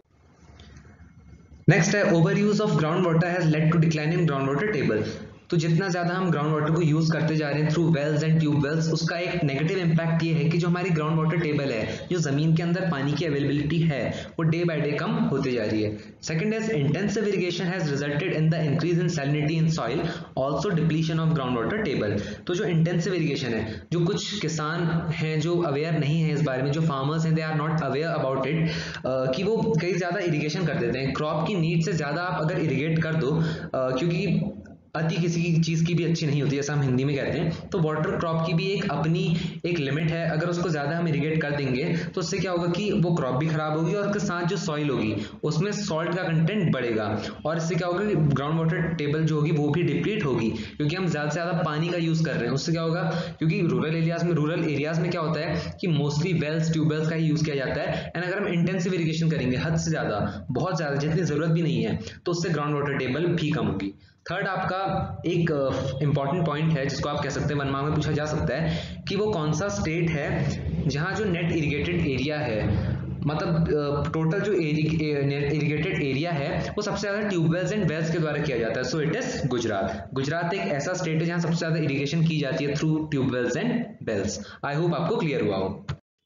नेक्स्ट है over use of ground water has led to decline in ground water table. तो जितना ज्यादा हम ग्राउंड वाटर को यूज करते जा रहे हैं through wells and tube wells, उसका एक नेगेटिव इंपैक्ट ये है कि जो हमारी ग्राउंड वाटर टेबल है, जो जमीन के अंदर पानी की अवेलेबिलिटी है, वो डे बाय डे कम होते जा रही है। Second is intensive irrigation has resulted in the increase in salinity in soil, also depletion of ground water table. तो जो इंटेंसिव इरिगेशन है, जो कुछ किसान हैं जो अवेयर नहीं है इस बारे में, जो फार्मर्स हैं they are not aware about it, कि वो कई ज्यादा इरिगेशन कर देते हैं। क्रॉप की नीड से ज्यादा आप अगर इरिगेट कर दो, क्योंकि अति किसी की चीज की भी अच्छी नहीं होती, जैसा हम हिंदी में कहते हैं, तो वाटर क्रॉप की भी एक अपनी एक लिमिट है। अगर उसको ज्यादा हम इरिगेट कर देंगे तो उससे क्या होगा कि वो क्रॉप भी खराब होगी और उसके साथ जो सॉइल होगी उसमें सॉल्ट का कंटेंट बढ़ेगा, और इससे क्या होगा कि ग्राउंड वाटर टेबल जो होगी वो भी डिप्लीट होगी, क्योंकि हम ज्यादा से ज्यादा पानी का यूज कर रहे हैं। उससे क्या होगा, क्योंकि रूरल एरियाज में क्या होता है कि मोस्टली वेल्स ट्यूबवेल्स का ही यूज किया जाता है, एंड अगर हम इंटेंसिव इरिगेशन करेंगे हद से ज्यादा, बहुत ज्यादा, जितनी जरूरत भी नहीं है, तो उससे ग्राउंड वाटर टेबल भी कम होगी। थर्ड आपका एक इंपॉर्टेंट पॉइंट है जिसको आप कह सकते हैं 1 मार्क में पूछा जा सकता है कि वो कौन सा स्टेट है जहां जो नेट इरिगेटेड एरिया है, मतलब टोटल जो इरिगेटेड एरिया है वो सबसे ज्यादा ट्यूबवेल्स एंड वेल्स के द्वारा किया जाता है। So it is Gujarat. Gujarat एक ऐसा स्टेट है जहां सबसे ज्यादा इरिगेशन की जाती है through tube wells and wells. I hope आपको क्लियर हुआ हो।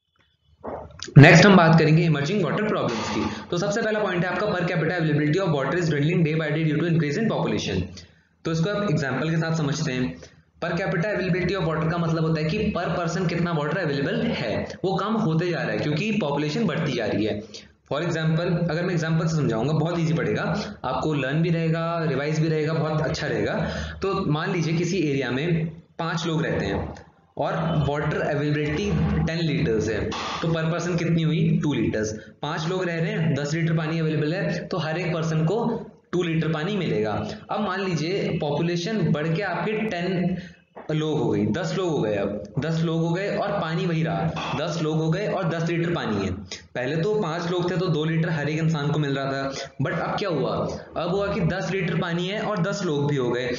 नेक्स्ट हम बात करेंगे इमर्जिंग वाटर प्रॉब्लम्स की। तो सबसे पहला पॉइंट है आपका per capita availability of water is dwindling day by day due to increase in population. तो इसको आप एग्जांपल के साथ समझते हैं। पर कैपिटा अवेलेबिलिटी ऑफ वाटर का मतलब होता है कि पर पर्सन कितना वाटर अवेलेबल है, वो कम होते जा रहा है क्योंकि पॉपुलेशन बढ़ती जा रही है। फॉर एग्जाम्पल, अगर मैं एग्जाम्पल से समझाऊंगा, बहुत ईजी पड़ेगा आपको, लर्न भी रहेगा, रिवाइज भी रहेगा, बहुत अच्छा रहेगा। तो मान लीजिए किसी एरिया में 5 लोग रहते हैं और वाटर अवेलेबिलिटी 10 लीटर्स है, तो पर पर्सन कितनी हुई 2 लीटर्स। 5 लोग रह रहे हैं, 10 लीटर पानी अवेलेबल है, तो हर एक पर्सन को 2 लीटर पानी मिलेगा। अब मान लीजिए पॉपुलेशन बढ़ के आपके 10 लोग हो गई, 10 लोग हो गए, अब 10 लोग हो गए और पानी वही रहा, 10 लोग हो गए और 10 लीटर पानी है। पहले तो 5 लोग थे तो 2 लीटर हर एक इंसान को मिल रहा था, बट अब क्या हुआ, अब हुआ कि 10 लीटर पानी है और 10 लोग भी हो गए,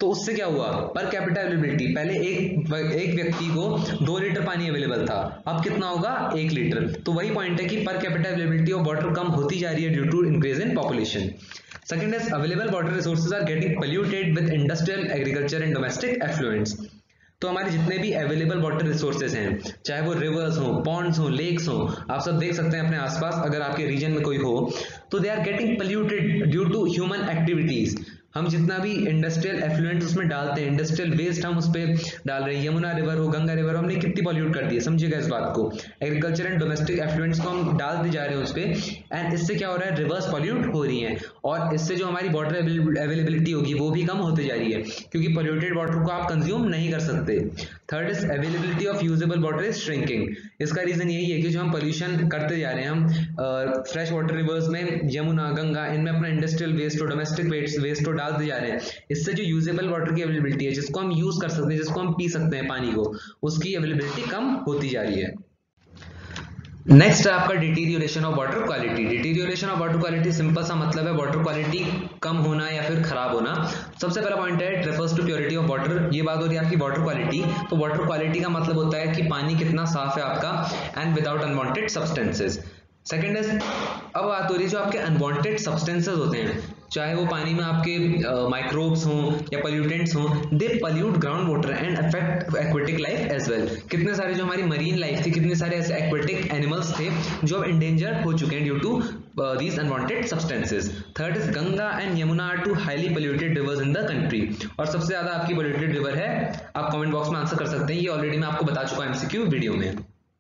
तो उससे क्या हुआ, पर कैपिटा अवेलेबिलिटी, पहले एक व्यक्ति को 2 लीटर पानी अवेलेबल था, अब कितना होगा 1 लीटर। तो वही पॉइंट है कि per capita availability of water कम होती जा रही है due to increase in population. Second is available water resources are getting polluted with industrial, agriculture and domestic effluents. तो हमारे जितने भी अवेलेबल वाटर रिसोर्सेज हैं, चाहे वो रिवर्स हो, पॉन्ड्स हो, लेक्स हो, आप सब देख सकते हैं अपने आसपास, अगर आपके रीजन में कोई हो, तो they are getting polluted due to human activities. हम जितना भी इंडस्ट्रियल एफ्लुएंट उसमें डालते हैं, इंडस्ट्रियल वेस्ट हम उस पर डाल रहे हैं, यमुना रिवर हो, गंगा रिवर हो, हमने कितनी पॉल्यूट कर दी है, समझिएगा इस बात को। एग्रीकल्चर एंड डोमेस्टिक एफ्लुएंट्स को हम डालते जा रहे हैं उस पर, एंड इससे क्या हो रहा है, रिवर्स पॉल्यूट हो रही हैं, और इससे जो हमारी वाटर अवेलेबिलिटी होगी वो भी कम होती जा रही है, क्योंकि पॉल्यूटेड वाटर को आप कंज्यूम नहीं कर सकते। Third is availability of usable water is shrinking. इसका रीजन यही है कि जो हम पोल्यूशन करते जा रहे हैं, हम फ्रेश वाटर रिवर्स में, यमुना, गंगा, इनमें अपना इंडस्ट्रियल वेस्ट और डोमेस्टिक वेस्ट को डालते जा रहे हैं, इससे जो यूजेबल वाटर की अवेलेबिलिटी है, जिसको हम यूज कर सकते हैं, जिसको हम पी सकते हैं पानी को, उसकी अवेलेबिलिटी कम होती जा रही है। नेक्स्ट है आपका deterioration of water quality. Deterioration of water quality simple सा मतलब है वाटर क्वालिटी कम होना या फिर खराब होना। सबसे पहला पॉइंट है it refers to purity of water. ये बात हो रही है आपकी वाटर क्वालिटी, तो वाटर क्वालिटी का मतलब होता है कि पानी कितना साफ है आपका, and without unwanted substances. Second is, अब बात हो रही है जो आपके अनवांटेड सब्सटेंसेस होते हैं, चाहे वो पानी में आपके माइक्रोब्स हों या पोल्यूटेंट्स हों, they pollute ground water and affect aquatic life as well. कितने सारे जो हमारी मरीन लाइफ थी, कितने सारे ऐसे एक्वेटिक एनिमल्स थे जो अब इंडेंजर हो चुके हैं due to these unwanted substances. Third is Ganga and Yamuna are two highly polluted rivers in the country. और सबसे ज्यादा आपकी polluted river है, आप कमेंट बॉक्स में आंसर कर सकते हैं, ये ऑलरेडी मैं आपको बता चुका हूं MCQ वीडियो में।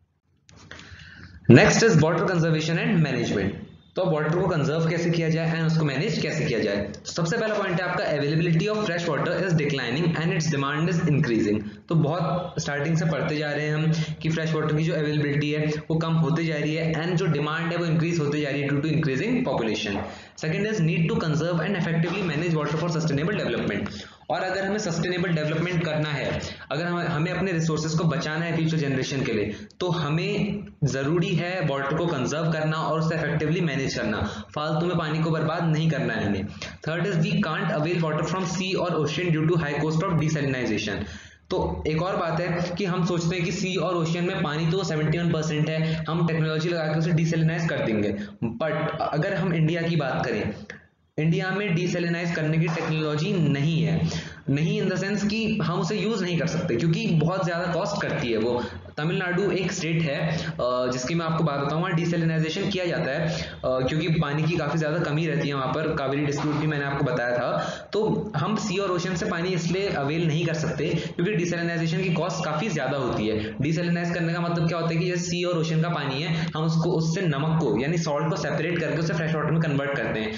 Next is water conservation and management. तो वाटर को कंजर्व कैसे किया जाए एंड उसको मैनेज कैसे किया जाए। सबसे पहला पॉइंट है आपका availability of fresh water is declining and its demand is increasing. तो बहुत स्टार्टिंग से पढ़ते जा रहे हैं हम कि फ्रेश वाटर की जो अवेलेबिलिटी है वो कम होते जा रही है, एंड जो डिमांड है वो इंक्रीज होते जा रही है due to increasing population. Second is need to conserve and effectively manage water for sustainable development. और अगर हमें सस्टेनेबल डेवलपमेंट करना है, अगर हमें अपने रिसोर्सेज को बचाना है फ्यूचर जनरेशन के लिए, तो हमें जरूरी है वाटर को कंजर्व करना और उसे इफेक्टिवली मैनेज करना, फालतू में पानी को बर्बाद नहीं करना है हमें। Third is we can't avail water from sea और ocean due to high cost of desalinisation. तो एक और बात है कि हम सोचते हैं कि सी और ओशियन में पानी तो 71% है, हम टेक्नोलॉजी लगा के उसे डिसैलिनाइज कर देंगे, बट अगर हम इंडिया की बात करें, इंडिया में डिसैलिनाइज करने की टेक्नोलॉजी नहीं है, नहीं इन द सेंस कि हम उसे यूज नहीं कर सकते क्योंकि बहुत ज्यादा कॉस्ट करती है वो। तमिलनाडु एक स्टेट है जिसकी मैं आपको बात बताऊं, वहाँ डिसैलिनाइजेशन किया जाता है क्योंकि पानी की काफी ज्यादा कमी रहती है वहां पर, कावेरी डिस्प्यूट भी मैंने आपको बताया था। तो हम सी और ओशन से पानी इसलिए अवेल नहीं कर सकते क्योंकि डिसैलिनाइजेशन की कॉस्ट काफी ज्यादा होती है। डिसैलिनाइज करने का मतलब क्या होता है कि जैसे सी और ओशन का पानी है, हम उसको उससे नमक को यानी सॉल्ट को सेपरेट करके उसे फ्रेश वाटर में कन्वर्ट करते हैं।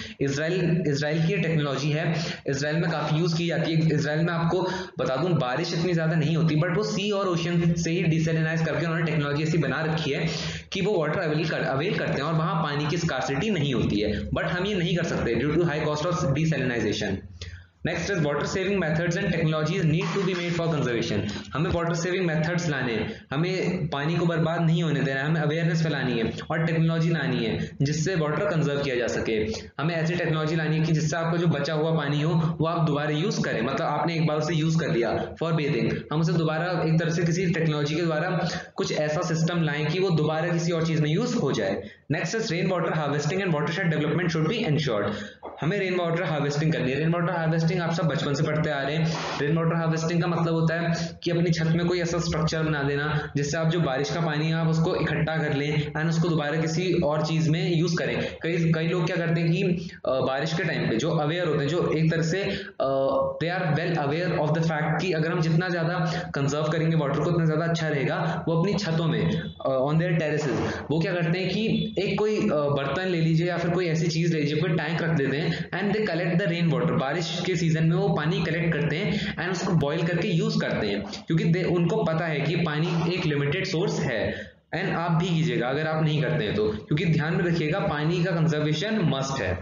इजराइल की टेक्नोलॉजी है, इजराइल में काफी यूज की जाती है। इजराइल में आपको बता दूं बारिश इतनी ज्यादा नहीं होती, बट वो सी और ओशन से ही डिसैलिनाइज करके उन्होंने टेक्नोलॉजी ऐसी बना रखी है कि वो वाटर अवेल करते हैं और वहां पानी की स्कार्सिटी नहीं होती है, बट हम ये नहीं कर सकते due to high cost of desalinisation. Next is water saving methods and technologies need to be made for conservation. हमें वाटर सेविंग मेथड्स लाने हैं, हमें पानी को बर्बाद नहीं होने देना है, हमें अवेयरनेस फैलानी है और टेक्नोलॉजी लानी है जिससे वाटर कंजर्व किया जा सके। हमें ऐसी टेक्नोलॉजी लानी है कि जिससे आपका जो बचा हुआ पानी हो वो आप दोबारा यूज करें, मतलब आपने एक बार उसे यूज कर लिया फॉर बेथिंग, हम उसे दोबारा एक तरह से किसी टेक्नोलॉजी के द्वारा कुछ ऐसा सिस्टम लाएं कि वो दोबारा किसी और चीज में यूज हो जाए। Next is rain water harvesting and watershed development should be ensured. हमें रेन वाटर हार्वेस्टिंग करनी है। रेन वाटर हार्वेस्टिंग आप सब बचपन से पढ़ते आ रहे हैं। रेन वाटर हार्वेस्टिंग का मतलब होता है कि अपनी छत में कोई ऐसा स्ट्रक्चर बना देना जिससे आप जो बारिश का पानी है आप उसको इकट्ठा कर लें एंड उसको दोबारा किसी और चीज में यूज करें। कई लोग क्या करते हैं कि बारिश के टाइम पे जो अवेयर होते हैं, जो एक तरह से they are well aware of the fact कि अगर हम जितना ज्यादा कंजर्व करेंगे वाटर को उतना ज्यादा अच्छा रहेगा, वो अपनी छतों में ऑन देयर टेरेसेस वो क्या करते हैं कि एक कोई बर्तन ले लीजिए या फिर कोई ऐसी चीज ले लीजिए, कोई टैंक रख देते हैं and they collect the rain water. बारिश के सीजन में वो पानी कलेक्ट करते हैं एंड उसको बॉईल करके यूज करते हैं क्योंकि उनको पता है कि पानी एक लिमिटेड सोर्स है। एंड आप भी कीजिएगा अगर आप नहीं करते हैं तो, क्योंकि ध्यान में रखिएगा पानी का कंजर्वेशन मस्ट है।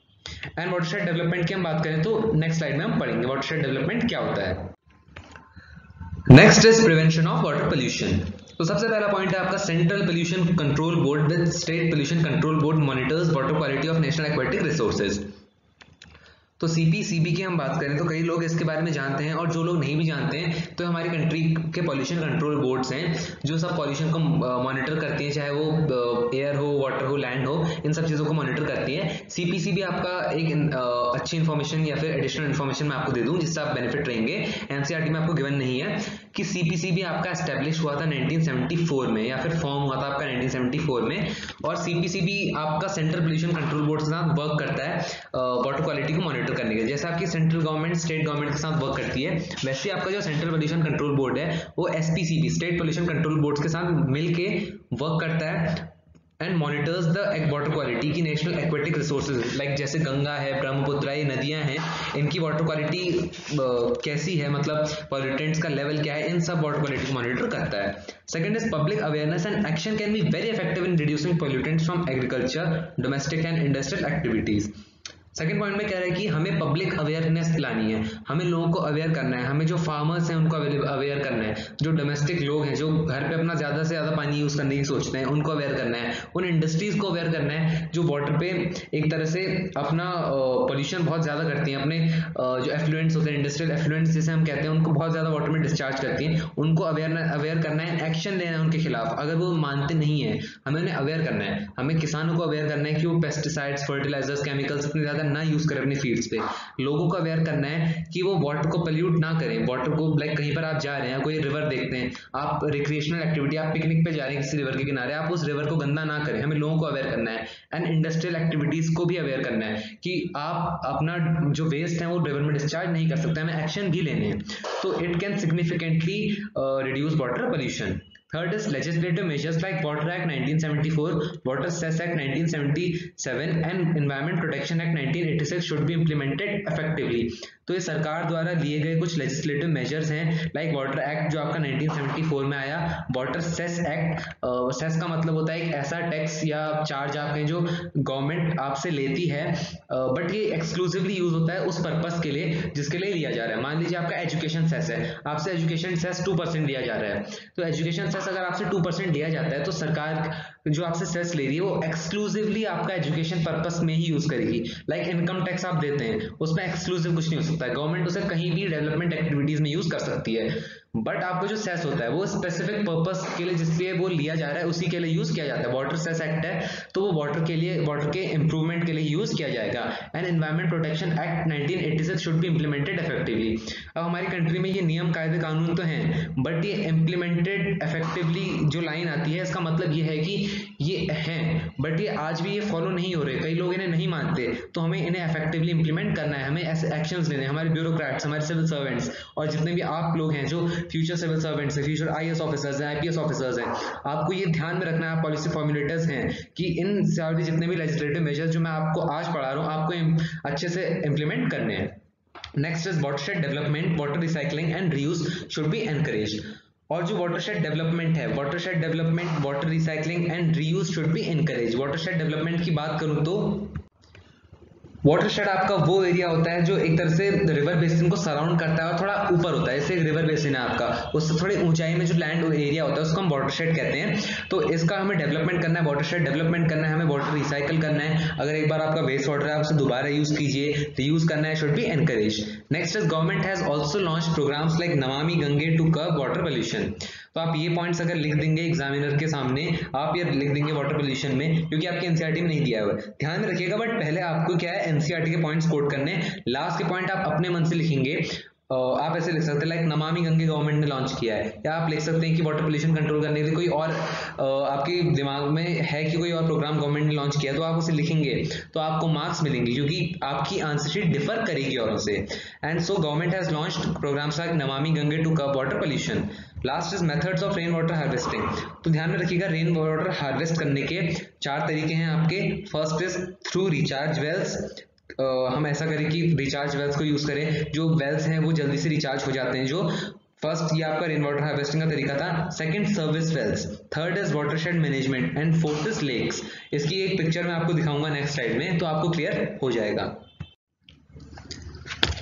एंड वाटरशेड डेवलपमेंट की हम बात करें तो नेक्स्ट स्लाइड में हम पढ़ेंगे वाटरशेड डेवलपमेंट क्या होता है। Next is prevention of water pollution. तो सबसे पहला पॉइंट है आपका central pollution control board with state pollution control board monitors water quality of national aquatic resources. तो सीपीसीबी की हम बात करें तो कई लोग इसके बारे में जानते हैं, और जो लोग नहीं भी जानते हैं तो हमारी कंट्री के पॉल्यूशन कंट्रोल बोर्ड्स हैं जो सब पॉल्यूशन को मॉनिटर करती हैं, चाहे वो एयर हो, वाटर हो, लैंड हो, इन सब चीज़ों को मॉनिटर करती है। सीपीसीबी आपका एक अच्छी इन्फॉर्मेशन या फिर एडिशनल इन्फॉर्मेशन मैं आपको दे दूं जिससे आप बेनिफिट रहेंगे, एनसीईआरटी में आपको गिवन नहीं है, कि सीपीसीबी आपका एस्टेब्लिश हुआ था 1974 में या फिर फॉर्म हुआ था आपका 1974 में। और सीपीसीबी आपका सेंट्रल पोल्यूशन कंट्रोल बोर्ड के साथ वर्क करता है वाटर क्वालिटी को मॉनिटर करने के। जैसे आपकी सेंट्रल गवर्नमेंट स्टेट गवर्नमेंट के साथ वर्क करती है, वैसे आपका जो सेंट्रल पोल्यूशन कंट्रोल बोर्ड है वो SPCB state pollution control board के साथ मिलके वर्क करता है and monitors the water quality की नेशनल एक्वेटिक रिसोर्सेज, लाइक जैसे गंगा है, ब्रह्मपुत्र, ये नदियां हैं, इनकी वाटर क्वालिटी कैसी है, मतलब पॉल्यूटेंट्स का लेवल क्या है, इन सब वाटर क्वालिटी को मॉनिटर करता है। Second is public awareness and action can be very effective in reducing pollutants from agriculture, domestic and industrial activities. Second point में कह रहा है कि हमें पब्लिक अवेयरनेस लानी है, हमें लोगों को अवेयर करना है, हमें जो फार्मर्स हैं उनको अवेयर करना है, जो डोमेस्टिक लोग हैं जो घर पे अपना ज्यादा से ज्यादा पानी यूज करने की सोचते हैं उनको अवेयर करना है, उन इंडस्ट्रीज को अवेयर करना है जो वाटर पे एक तरह से अपना पोल्यूशन बहुत ज्यादा करती हैं, अपने जो एफ्लुएंट्स होते हैं, इंडस्ट्रियल एफ्लुएंट्स जिसे हम कहते हैं, उनको बहुत ज्यादा वाटर में डिस्चार्ज करती हैं, उनको अवेयर करना है, एक्शन लेना है उनके खिलाफ। अगर वो मानते नहीं है हमें उन्हें अवेयर करना है, हमें किसानों को अवेयर करना है कि वो पेस्टिसाइड्स, फर्टिलाइजर्स, केमिकल्स इतने ज्यादा ना यूज करें अपनी फील्ड्स पे। लोगों को अवेयर करना है कि वो वाटर को पोल्यूट ना करें, वाटर को लाइक कहीं पर आप जा रहे हैं, कोई रिवर देखते हैं, आप रिक्रिएशनल एक्टिविटी, आप पिकनिक पे जा रहे हैं किसी रिवर के किनारे, आप उस रिवर को गंदा ना करें, हमें लोगों को अवेयर करना है। एंड इंडस्ट्रियल एक्टिविटीज को भी अवेयर करना है कि आप अपना जो वेस्ट है वो रिवर में डिस्चार्ज नहीं कर सकते, हमें एक्शन भी लेने हैं। तो it can significantly reduce water pollution. Third is legislative measures like Water Act 1974, Water Cess Act 1977 and Environment Protection Act 1986 should be implemented effectively. तो ये सरकार द्वारा लिए गए कुछ लेजिस्लेटिव मेजर्स हैं, लाइक वाटर एक्ट जो आपका 1974 में आया, वाटर सेस एक्ट, सेस का मतलब होता है एक ऐसा टैक्स या चार्ज आपके जो गवर्नमेंट आपसे लेती है, बट ये एक्सक्लूसिवली यूज होता है उस पर्पस के लिए जिसके लिए लिया जा रहा है। मान लीजिए आपका एजुकेशन सेस है, आपसे एजुकेशन सेस 2% लिया जा रहा है, तो एजुकेशन सेस अगर आपसे 2% लिया जाता है तो सरकार जो आपसे सेस ले रही है वो एक्सक्लूसिवली आपका एजुकेशन पर्पस में ही यूज करेगी। लाइक इनकम टैक्स आप देते हैं, उसमें एक्सक्लूसिव कुछ नहीं हो सकता है, गवर्नमेंट उसे कहीं भी डेवलपमेंट एक्टिविटीज में यूज कर सकती है, बट आपको जो सेस होता है वो स्पेसिफिक पर्पस के लिए जिसलिए वो लिया जा रहा है उसी के लिए यूज किया जाता है। वाटर सेस एक्ट है तो वो वाटर के लिए, वाटर के इंप्रूवमेंट के लिए यूज किया जाएगा। And environment protection act 1986 should be implemented effectively. अब हमारी कंट्री में ये नियम, कायदे, कानून तो हैं, बट ये इंप्लीमेंटेड इफेक्टिवली जो लाइन आती है इसका मतलब ये है कि ये हैं बट ये आज भी ये फॉलो नहीं हो रहे, कई लोग इन्हें नहीं मानते, तो हमें इन्हें इफेक्टिवली इंप्लीमेंट करना है, हमें ऐसे एक्शंस लेने हैं। हमारे ब्यूरोक्रेट्स, हमारे सिविल सर्वेंट्स और जितने भी आप लोग हैं जो फ्यूचर सिविल सर्वेंट्स हैं, फ्यूचर आईएएस ऑफिसर्स हैं, आईपीएस ऑफिसर्स हैं, आपको ये ध्यान में रखना है, आप पॉलिसी फॉर्मुलेटर्स हैं, कि इन सारे जितने भी लेजिस्लेटिव मेजर्स जो मैं आपको आज पढ़ा रहा हूँ आपको अच्छे से इंप्लीमेंट करने हैं। Next is watershed development, water recycling and reuse should be encouraged. और जो वाटरशेड डेवलपमेंट है, watershed development, water recycling and reuse should be encourage. Watershed development की बात करूं तो वाटरशेड आपका वो एरिया होता है जो एक तरह से रिवर बेसिन को सराउंड करता है और थोड़ा ऊपर होता है, जैसे रिवर बेसिन है आपका, उससे थोड़ी ऊंचाई में जो लैंड एरिया होता है उसको हम वाटरशेड कहते हैं। तो इसका हमें डेवलपमेंट करना है, वाटरशेड डेवलपमेंट करना है, हमें वाटर रिसाइकल करना है, अगर एक बार आपका वेस्ट वाटर है आप उसे दोबारा यूज कीजिए, रीयूज करना है, should be encourage. Next is government has also launch programs like Namami Gange to curb water pollution. तो आप ये पॉइंट्स अगर लिख देंगे एग्जामिनर के सामने, आप ये लिख देंगे वाटर पोल्यूशन में, क्योंकि आपके एनसीईआरटी में नहीं दिया हुआ है, ध्यान में रखिएगा। बट पहले आपको क्या है एनसीईआरटी के पॉइंट्स कोट करने, लास्ट के पॉइंट आप अपने मन से लिखेंगे। आप ऐसे लिख सकते हैं लाइक नमामि गंगे गवर्नमेंट ने लॉन्च किया है, या आप लिख सकते हैं कि वाटर पोल्यूशन कंट्रोल करने के लिए कोई और आपके दिमाग में है कि कोई और प्रोग्राम गवर्नमेंट ने लॉन्च किया, तो आप उसे लिखेंगे तो आपको मार्क्स मिलेंगे, क्योंकि आपकी आंसर शीट डिफर करेगी औरों से। And so government has launched programs like Namami Gange to curb water pollution. Last is methods of rain water harvesting. तो ध्यान में रखिएगा रेन वाटर हार्वेस्ट करने के 4 तरीके हैं आपके। First is through recharge wells. हम ऐसा करें कि रिचार्ज वेल्स को यूज करें, जो वेल्स हैं वो जल्दी से रिचार्ज हो जाते हैं। जो फर्स्ट ये आपका रेन वाटर हार्वेस्टिंग का तरीका था। Second service wells. Third is watershed management and fourth is lakes. इसकी एक पिक्चर मैं आपको दिखाऊंगा नेक्स्ट स्लाइड में, तो आपको क्लियर हो जाएगा।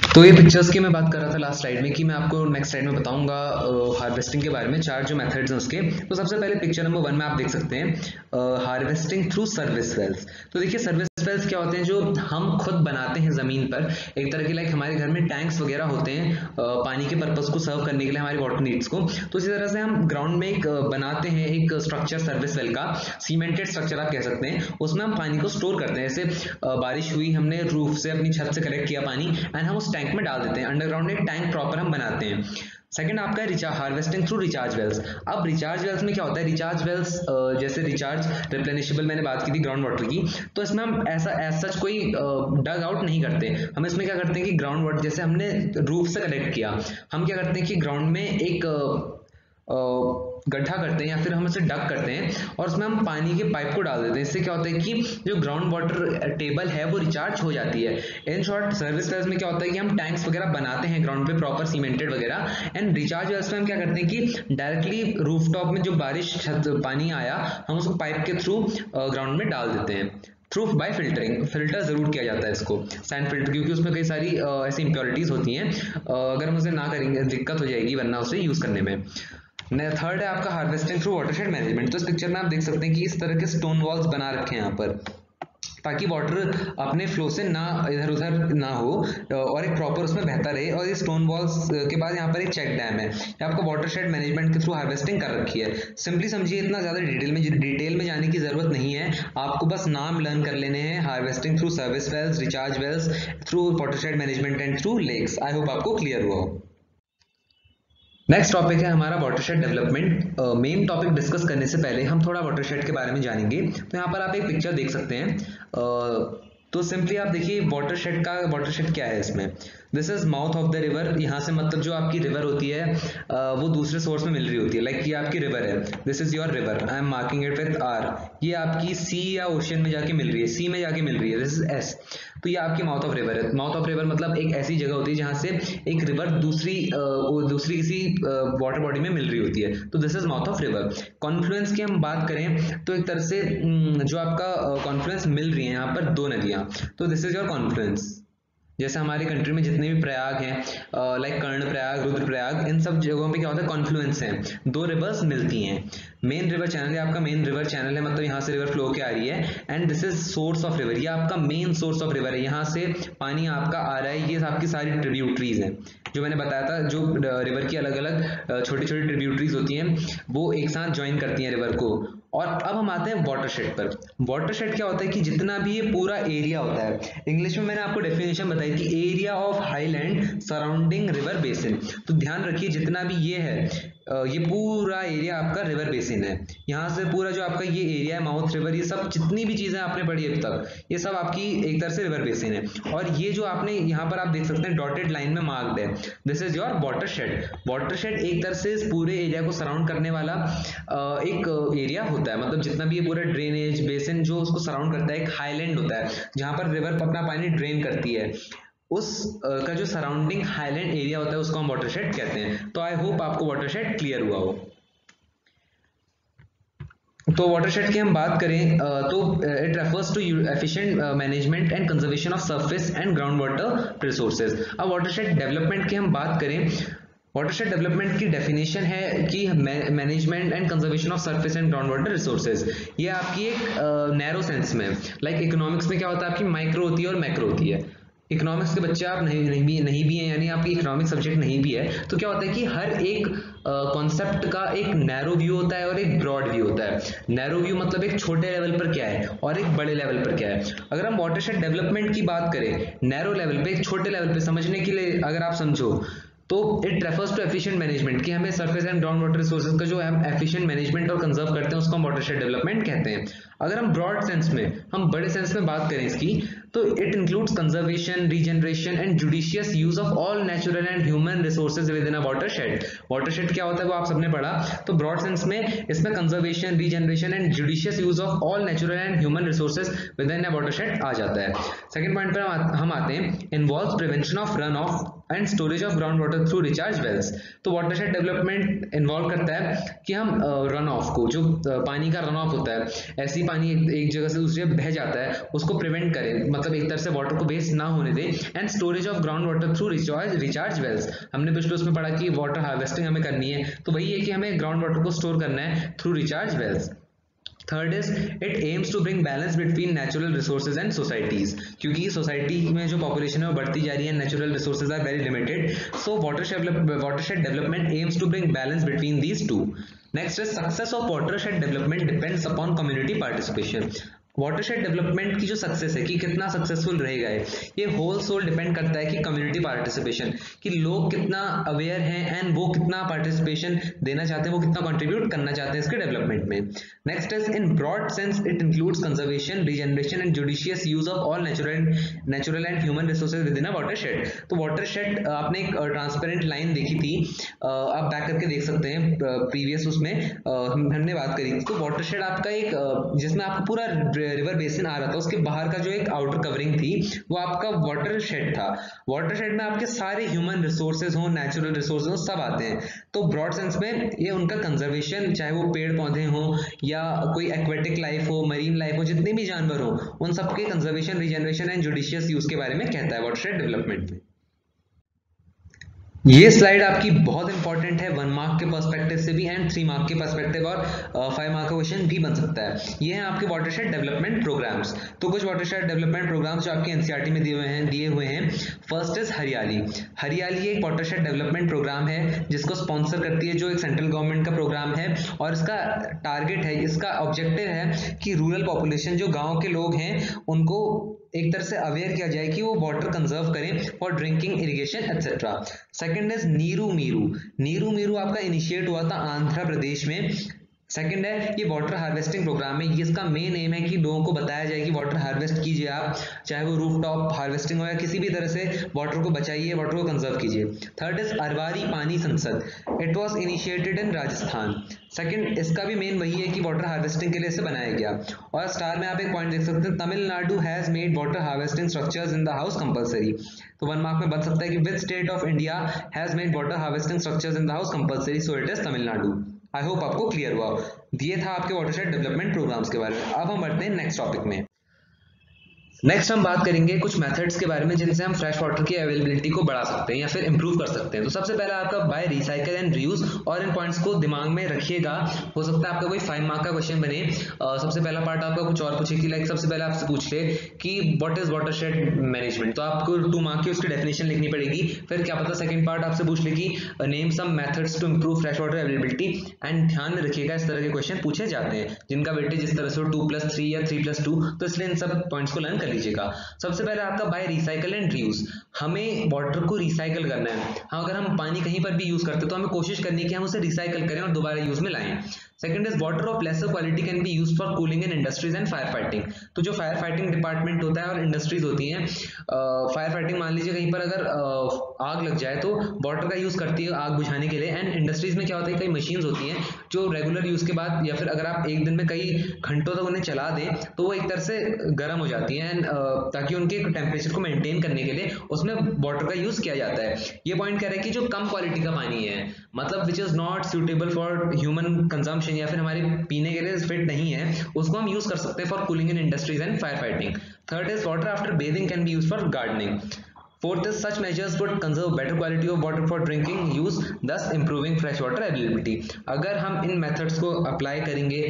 तो ये पिक्चर्स की मैं बात कर रहा था लास्ट स्लाइड में कि मैं आपको नेक्स्ट स्लाइड में बताऊंगा हार्वेस्टिंग के बारे में, 4 जो मेथड्स हैं उसके। तो सबसे पहले पिक्चर नंबर 1 में आप देख सकते हैं हार्वेस्टिंग थ्रू सर्विस वेल्स। तो देखिए सर्विस वेल्स क्या होते हैं, जो हम खुद बनाते हैं जमीन पर, एक तरह के लाइक हमारे घर में टैंक्स वगैरह होते हैं पानी के पर्पस को सर्व करने के लिए, हमारी वाटर नीड्स को। तो इसी तरह से हम ग्राउंड में एक बनाते हैं एक स्ट्रक्चर सर्विस वेल का, सीमेंटेड स्ट्रक्चर आप कह सकते हैं। उसमें हम पानी को स्टोर करते हैं, जैसे बारिश हुई, हमने रूफ से अपनी छत से कलेक्ट किया पानी एंड हम उस टैंक में डाल देते हैं। अंडरग्राउंड एक टैंक प्रॉपर हम बनाते हैं। सेकंड आपका है हार्वेस्टिंग थ्रू रिचार्ज वेल्स। अब रिचार्ज वेल्स में क्या होता है, रिचार्ज वेल्स जैसे रिचार्ज रिप्लेनिशेबल मैंने बात की थी ग्राउंड वाटर की, तो इसमें हम ऐसा एज सच कोई डग आउट नहीं करते। हम इसमें क्या करते हैं कि ग्राउंड वाटर जैसे हमने रूफ से कलेक्ट किया, हम क्या करते हैं कि ग्राउंड में एक गड्ढा करते हैं या फिर हम इसे डग करते हैं और उसमें हम पानी के पाइप को डाल देते हैं। इससे क्या होता है कि जो ग्राउंड वाटर टेबल है वो रिचार्ज हो जाती है। इन शॉर्ट सर्विस वेल्स में क्या होता है कि हम टैंक्स वगैरह बनाते हैं ग्राउंड पे प्रॉपर सीमेंटेड वगैरह, एंड रिचार्ज वेल्स में हम क्या करते हैं कि डायरेक्टली रूफटॉप में जो बारिश पानी आया हम उसको पाइप के थ्रू ग्राउंड में डाल देते हैं। थ्रू बाय फिल्टरिंग, फिल्टर जरूर किया जाता है इसको, सैंड फिल्टर, क्योंकि उसमें कई सारी ऐसी इंप्योरिटीज होती हैं, अगर हम उसे ना करेंगे दिक्कत हो जाएगी वरना उसे यूज करने में। थर्ड है आपका हार्वेस्टिंग थ्रू वाटरशेड मैनेजमेंट। तो इस पिक्चर में आप देख सकते हैं कि इस तरह के स्टोन वॉल्स बना रखे हैं यहाँ पर, ताकि वाटर अपने फ्लो से ना इधर उधर ना हो और एक प्रॉपर उसमें बहता रहे। और ये स्टोन वॉल्स के बाद यहाँ पर एक चेक डैम है, ये आपको वाटरशेड मैनेजमेंट के थ्रू हार्वेस्टिंग कर रखी है। सिंपली समझिए, इतना ज्यादा डिटेल में जाने की जरूरत नहीं है, आपको बस नाम लर्न कर लेने हैं, harvesting through service wells, recharge wells, through watershed management and through lakes. I hope आपको क्लियर हुआ हो। नेक्स्ट टॉपिक है हमारा watershed development. Main topic discuss करने से पहले हम थोड़ा वाटरशेड के बारे में जानेंगे। तो यहाँ पर आप एक पिक्चर देख सकते हैं, तो सिंपली आप देखिए वाटरशेड क्या है इसमें। This is mouth of the river. यहाँ से मतलब जो आपकी रिवर होती है वो दूसरे सोर्स में मिल रही होती है। लाइक ये आपकी रिवर है, this is your river, I am marking it with R. ये आपकी सी या ओशन में जाके मिल रही है, सी में जाके मिल रही है, दिस इज एस। तो ये आपकी माउथ ऑफ रिवर है। माउथ ऑफ रिवर मतलब एक ऐसी जगह होती है जहां से एक रिवर दूसरी किसी वाटर बॉडी में मिल रही होती है, तो this is mouth of river. Confluence की हम बात करें तो एक तरह से जो आपका कॉन्फ्लुएंस मिल रही है यहाँ पर दो नदियां, तो दिस इज योर कॉन्फ्लुएंस। जैसे हमारे कंट्री में जितने भी प्रयाग हैं, लाइक कर्ण प्रयाग, रुद्र प्रयाग, इन सब जगहों पे क्या होता है, कॉन्फ्लुएंस है, दो रिवर्स मिलती हैं। मेन रिवर चैनल है आपका, मेन रिवर चैनल है मतलब यहाँ से रिवर फ्लो के आ रही है, and this is source of river. ये आपका मेन सोर्स ऑफ रिवर है, यहाँ से पानी आपका आ रहा है। ये आपकी सारी ट्रिब्यूटरीज हैं जो मैंने बताया था, जो रिवर की अलग अलग छोटी छोटी ट्रिब्यूटरीज होती हैं वो एक साथ ज्वाइन करती हैं रिवर को। और अब हम आते हैं वाटरशेड पर। वाटरशेड क्या होता है कि जितना भी ये पूरा एरिया होता है, इंग्लिश में मैंने आपको डेफिनेशन बताई थी, area of highland surrounding river basin. तो ध्यान रखिए जितना भी ये है, ये पूरा एरिया आपका रिवर बेसिन है। यहाँ से पूरा जो आपका ये एरिया है, माउथ रिवर, ये सब जितनी भी चीजें आपने पढ़ी अभी तक, ये सब आपकी एक तरह से रिवर बेसिन है। और ये जो आपने यहाँ पर आप देख सकते हैं डॉटेड लाइन में मार्क्ड है, this is your watershed. Watershed एक तरह से इस पूरे एरिया को सराउंड करने वाला एक एरिया होता है, मतलब जितना भी ये पूरा ड्रेनेज बेसिन जो उसको सराउंड करता है, एक हाईलैंड होता है जहां पर रिवर अपना पानी ड्रेन करती है, उस का जो सराउंडिंग हाईलैंड एरिया होता है उसको हम वाटरशेड कहते हैं। तो आई होप आपको वाटरशेड क्लियर हुआ हो। तो वाटरशेड की हम बात करें तो it refers to efficient management and conservation of surface and ground water resources. अब वाटरशेड डेवलपमेंट की हम बात करें, वाटरशेड डेवलपमेंट की डेफिनेशन है कि management and conservation of surface and ground water resources. ये आपकी एक नैरो सेंस में, लाइक इकोनॉमिक्स में क्या होता है, आपकी माइक्रो होती है और मैक्रो होती है। इकोनॉमिक्स के बच्चे आप नहीं भी हैं, यानी आपकी इकोनॉमिक सब्जेक्ट नहीं भी है, तो क्या होता है कि हर एक कॉन्सेप्ट का एक नैरो व्यू होता है और एक ब्रॉड व्यू होता है। नैरो व्यू मतलब एक छोटे लेवल पर क्या है और एक बड़े लेवल पर क्या है। अगर हम वाटरशेड डेवलपमेंट की बात करें नैरो लेवल पे, एक छोटे लेवल पे समझने के लिए अगर आप समझो, तो it refers to efficient management, कि हमें surface and ground water resources का जो हम एफिशिएंट मैनेजमेंट और कंजर्व करते हैं उसको हम वाटरशेड डेवलपमेंट कहते हैं। अगर हम ब्रॉड सेंस में, हम बड़े सेंस में बात करें इसकी, तो it includes conservation, regeneration and judicious use of all natural and human resources within a watershed. Watershed क्या होता है वो आप सबने पढ़ा, तो ब्रॉड सेंस में इसमें conservation, regeneration and judicious use of all natural and human resources within a watershed आ जाता है। सेकंड पॉइंट पर हम आते हैं, involves prevention of run off and storage of ground water through recharge wells. तो वाटरशेड डेवलपमेंट इन्वॉल्व करता है कि हम रन ऑफ को, जो पानी का रन ऑफ होता है, ऐसी पानी एक जगह से दूसरी जगह बह जाता है, उसको प्रिवेंट करें, मतलब एक तरह से वाटर को वेस्ट ना होने दें। And storage of ground water through recharge wells, हमने पिछले उसमें पढ़ा कि वाटर हार्वेस्टिंग हमें करनी है, तो वही है कि हमें ग्राउंड वाटर को स्टोर करना है through recharge wells. Third is it aims to bring balance between natural resources and societies, क्योंकि सोसाइटी में जो पॉपुलेशन है वो बढ़ती जा रही है, natural resources are very limited, so watershed development aims to bring balance between these two. Next is success of watershed development depends upon community participation. Watershed development की जो सक्सेस है कि कितना सक्सेसफुल रहेगा ये होल सोल डिपेंड करता है कि कम्युनिटी पार्टिसिपेशन, कि लोग कितना अवेयर हैं एंड वो कितना पार्टिसिपेशन देना चाहते हैं, वो कितना कंट्रीब्यूट करना चाहते हैं इसके डेवलपमेंट में। Next is in broad sense it includes conservation, regeneration and judicious use of all natural and human resources within a watershed. तो वाटरशेड आपने एक ट्रांसपेरेंट लाइन देखी थी, आप बैक करके देख सकते हैं, प्रीवियस उसमें हमने बात करी थी। तो वाटरशेड आपका एक जिसमें आपका पूरा रिवर बेसिन आ रहा था, उसके बाहर का जो एक आउटर कवरिंग थी वो आपका वाटरशेड था। वाटरशेड में आपके सारे ह्यूमन रिसोर्सेज हो, नेचुरल रिसोर्सेज हो, सब आते हैं। तो ब्रॉड सेंस में ये उनका कंजर्वेशन, चाहे वो पेड़ पौधे हो या कोई एक्वेटिक लाइफ हो, मरीन लाइफ हो, जितने भी जानवर हो, उन सबके conservation, regeneration and judicious use के बारे में कहता है वाटरशेड डेवलपमेंट में। ये स्लाइड आपकी बहुत इंपॉर्टेंट है 1 मार्क के पर्सपेक्टिव से भी एंड 3 मार्क के पर्सपेक्टिव और 5 मार्क का क्वेश्चन भी बन सकता है। ये हैं आपके वाटरशेड डेवलपमेंट प्रोग्राम्स। तो कुछ वाटरशेड डेवलपमेंट प्रोग्राम्स जो आपके एनसीईआरटी में दिए हुए हैं। फर्स्ट इज हरियाली। हरियाली एक वाटरशेड डेवलपमेंट प्रोग्राम है जिसको स्पॉन्सर करती है, जो एक सेंट्रल गवर्नमेंट का प्रोग्राम है, और इसका टारगेट है, इसका ऑब्जेक्टिव है कि रूरल पॉपुलेशन, जो गाँव के लोग हैं, उनको एक तरह से अवेयर किया जाए कि वो वाटर कंजर्व करें for drinking, irrigation etcetera. Second is Neeru Meeru. Neeru Meeru आपका इनिशिएट हुआ था आंध्र प्रदेश में। सेकंड है ये वाटर हार्वेस्टिंग प्रोग्राम है, ये इसका मेन एम है कि लोगों को बताया जाए कि वाटर हार्वेस्ट कीजिए आप, चाहे वो रूफटॉप हार्वेस्टिंग हो या किसी भी तरह से वाटर को बचाइए, वाटर को कंजर्व कीजिए। Third is Arvari Pani Sansad. It was initiated in Rajasthan. Second, इसका भी मेन वही है कि वाटर हार्वेस्टिंग के लिए इसे बनाया गया। और स्टार में आप एक पॉइंट देख सकते हैं, Tamil Nadu has made water harvesting structures in the house compulsory. तो 1 मार्क में बन सकता है कि which state of India has made water harvesting structures in the house compulsory, so it is Tamil Nadu. I hope आपको क्लियर हुआ। ये था आपके वाटरशेड डेवलपमेंट प्रोग्राम्स के बारे में। अब हम बढ़ते हैं नेक्स्ट टॉपिक में। नेक्स्ट हम बात करेंगे कुछ मेथड्स के बारे में जिनसे हम फ्रेश वाटर की अवेलेबिलिटी को बढ़ा सकते हैं या फिर इंप्रूव कर सकते हैं। तो सबसे पहला आपका बाय रिसाइकल एंड रीयूज, और इन पॉइंट्स को दिमाग में रखिएगा, हो सकता है आपका कोई 5 मार्क का क्वेश्चन बने। सबसे पहला पार्ट आपका कुछ और पूछे कि लाइक सबसे पहले आपसे पूछ ले कि व्हाट इज वाटरशेड मैनेजमेंट, तो आपको 2 मार्क की उसकी डेफिनेशन लिखनी पड़ेगी। फिर क्या पता सेकंड पार्ट आपसे पूछ ले कि name some methods to improve fresh water availability. And ध्यान में रखिएगा इस तरह के क्वेश्चन पूछे जाते हैं जिनका वेटेज इस तरह से 2+3 या 3+2, तो इसलिए इन सब पॉइंट्स को लर्न कर लीजिएगा। सबसे पहले आपका बाय रिसाइकल एंड रीयूज, हमें वाटर को रिसाइकल करना है। हाँ, अगर हम पानी कहीं पर भी यूज करते हैं तो हमें कोशिश करनी है कि हम उसे रिसाइकल करें और दोबारा यूज में लाएं। Second is water of lesser quality can be used for cooling in industries and fire fighting. तो जो फायर फाइटिंग डिपार्टमेंट होता है और इंडस्ट्रीज होती हैं, फायर फाइटिंग मान लीजिए कहीं पर अगर आग लग जाए तो वाटर का यूज करती है आग बुझाने के लिए। एंड इंडस्ट्रीज में क्या होता है, कई मशीन्स होती हैं जो रेगुलर यूज के बाद या फिर अगर आप एक दिन में कई घंटों तक उन्हें चला दें तो वो एक तरह से गर्म हो जाती हैं, एंड ताकि उनके टेम्परेचर को मेंटेन करने के लिए उसमें वाटर का यूज किया जाता है। ये पॉइंट कह रहा है कि जो कम क्वालिटी का पानी है, मतलब which is not suitable for human consumption या फिर हमारे पीने के लिए फिट नहीं है, उसको हम यूज कर सकते हैं for cooling in industries and fire fighting. Third is water after bathing can be used for gardening. Fourth is such measures would conserve better quality of water for drinking use, thus improving fresh water availability. अगर हम इन methods को apply करेंगे,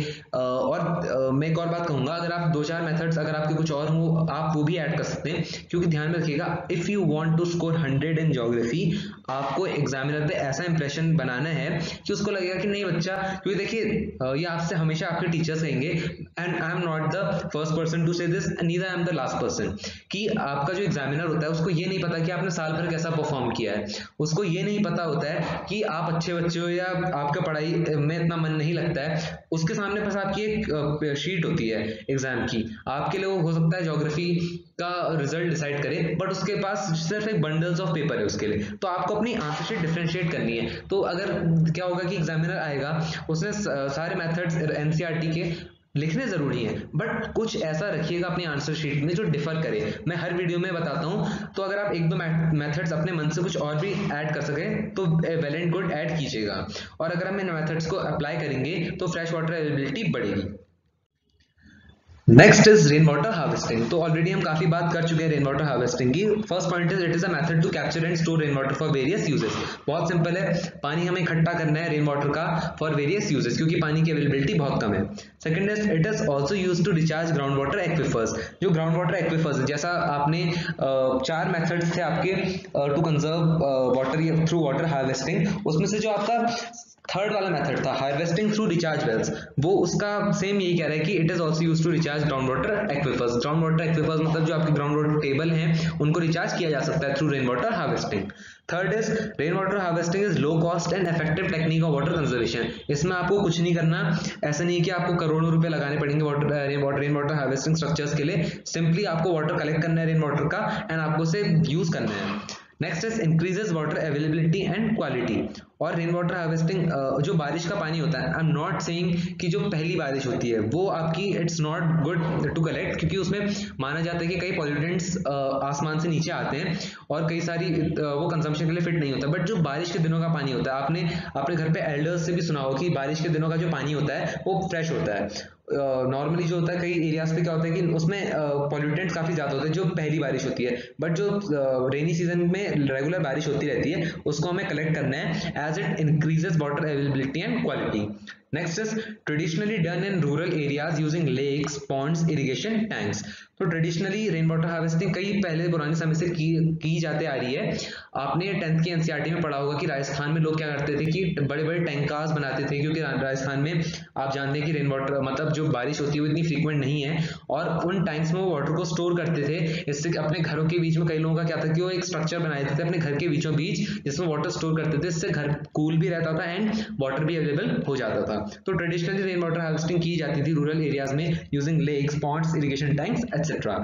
और मैं एक और बात कहूँगा, अगर आप 2-4 मेथड्स अगर आपके कुछ और हो आप वो भी ऐड कर सकते हैं, क्योंकि ध्यान में रखिएगा if you want to score 100 in geography, आपको एग्जामिनर पे ऐसा इंप्रेशन बनाना है कि उसको लगेगा कि नहीं बच्चा, क्योंकि देखिए ये आपसे हमेशा आपके टीचर्स कहेंगे, and I am not the first person to say this, neither I am the last person, कि आपका जो एग्जामिनर होता है उसको ये नहीं पता कि आपने साल भर कैसा परफॉर्म किया है, उसको ये नहीं पता होता है कि आप अच्छे बच्चे हो या आपका पढ़ाई में इतना मन नहीं लगता है। उसके सामने बस आपकी एक शीट होती है एग्जाम की, आपके लिए हो सकता है ज्योग्राफी का रिजल्ट डिसाइड करे, बट उसके पास सिर्फ एक बंडल्स ऑफ पेपर है उसके लिए, तो आपको अपनी आंसर शीट डिफरेंशिएट करनी है। तो अगर क्या होगा कि एग्जामिनर आएगा, उसने सारे मेथड्स एनसीईआरटी के लिखने जरूरी है, बट कुछ ऐसा रखिएगा अपनी आंसर शीट में जो डिफर करे। मैं हर वीडियो में बताता हूँ, तो अगर आप एक दो मेथड्स अपने मन से कुछ और भी ऐड कर सकें तो वेल एंड गुड ऐड कीजिएगा, और अगर हम इन मेथड्स को अप्लाई करेंगे तो फ्रेश वाटर अवेलेबिलिटी बढ़ेगी। Next is rain water harvesting. तो ऑलरेडी हम काफी बात कर चुके हैं रेन वाटर हार्वेस्टिंग की। First point is it is a method to capture and store rain water for various uses. बहुत सिंपल है, पानी हमें इकट्ठा करना है रेन वाटर का फॉर वेरियस यूजेस, क्योंकि पानी की अवेलेबिलिटी बहुत कम है। Second is it is also used to recharge ground water aquifers. जो ग्राउंड वाटर एक्विफर्स, जैसा आपने चार मेथड्स थे आपके to conserve water through water harvesting, उसमें से जो आपका थर्ड वाला मेथड था हार्वेस्टिंग थ्रू रिचार्ज वेल्स, वो उसका सेम यही कह रहा है कि it is also used to recharge ground water aquifers. Ground water aquifers मतलब जो आपके ग्राउंड वाटर टेबल हैं उनको रिचार्ज किया जा सकता है through rain water harvesting. Third is rain water harvesting is low cost and effective technique of water conservation. इसमें आपको कुछ नहीं करना, ऐसा नहीं है कि आपको करोड़ों रुपए लगाने पड़ेंगे रेन वाटर हार्वेस्टिंग स्ट्रक्चर्स के लिए। सिंपली आपको वाटर कलेक्ट करना है रेन वाटर का एंड आपको उसे यूज करना है। Next is increases water availability and quality. और रेन वाटर हार्वेस्टिंग जो बारिश का पानी होता है, आई एम नॉट सेइंग कि जो पहली बारिश होती है वो आपकी it's not good to collect, क्योंकि उसमें माना जाता है कि कई पॉल्यूटेंट्स आसमान से नीचे आते हैं और कई सारी वो कंजम्पशन के लिए फिट नहीं होता। बट जो बारिश के दिनों का पानी होता है, आपने अपने घर पे एल्डर्स से भी सुना हो कि बारिश के दिनों का जो पानी होता है वो फ्रेश होता है। नॉर्मली जो होता है कई एरियाज पे क्या होता है कि उसमें पॉल्यूटेंट्स काफी ज्यादा होते हैं जो पहली बारिश होती है, बट जो रेनी सीजन में रेगुलर बारिश होती रहती है उसको हमें कलेक्ट करना है as it increases water availability and quality. Next is traditionally done in rural areas using lakes, ponds, irrigation tanks. तो ट्रेडिशनली रेन वाटर हार्वेस्टिंग कई पहले पुराने समय से की जाते आ रही है। आपने 10th की एनसीईआरटी में पढ़ा होगा कि राजस्थान में लोग क्या करते थे कि बड़े बड़े टैंकार्स बनाते थे, क्योंकि राजस्थान में आप जानते हैं कि रेन वाटर मतलब जो बारिश होती है वो इतनी फ्रीक्वेंट नहीं है, और उन टैंक्स में वो वाटर को स्टोर करते थे। इससे अपने घरों के बीच में कई लोगों का क्या था कि वो एक स्ट्रक्चर बनाए थे अपने घर के बीचों बीच जिसमें वाटर स्टोर करते थे। इससे घर कूल भी रहता था एंड वाटर भी अवेलेबल हो जाता था। तो ट्रेडिशनली रेन वाटर हार्वेस्टिंग की जाती थी रूरल एरियाज में using lakes, ponds, irrigation tanks etcetera.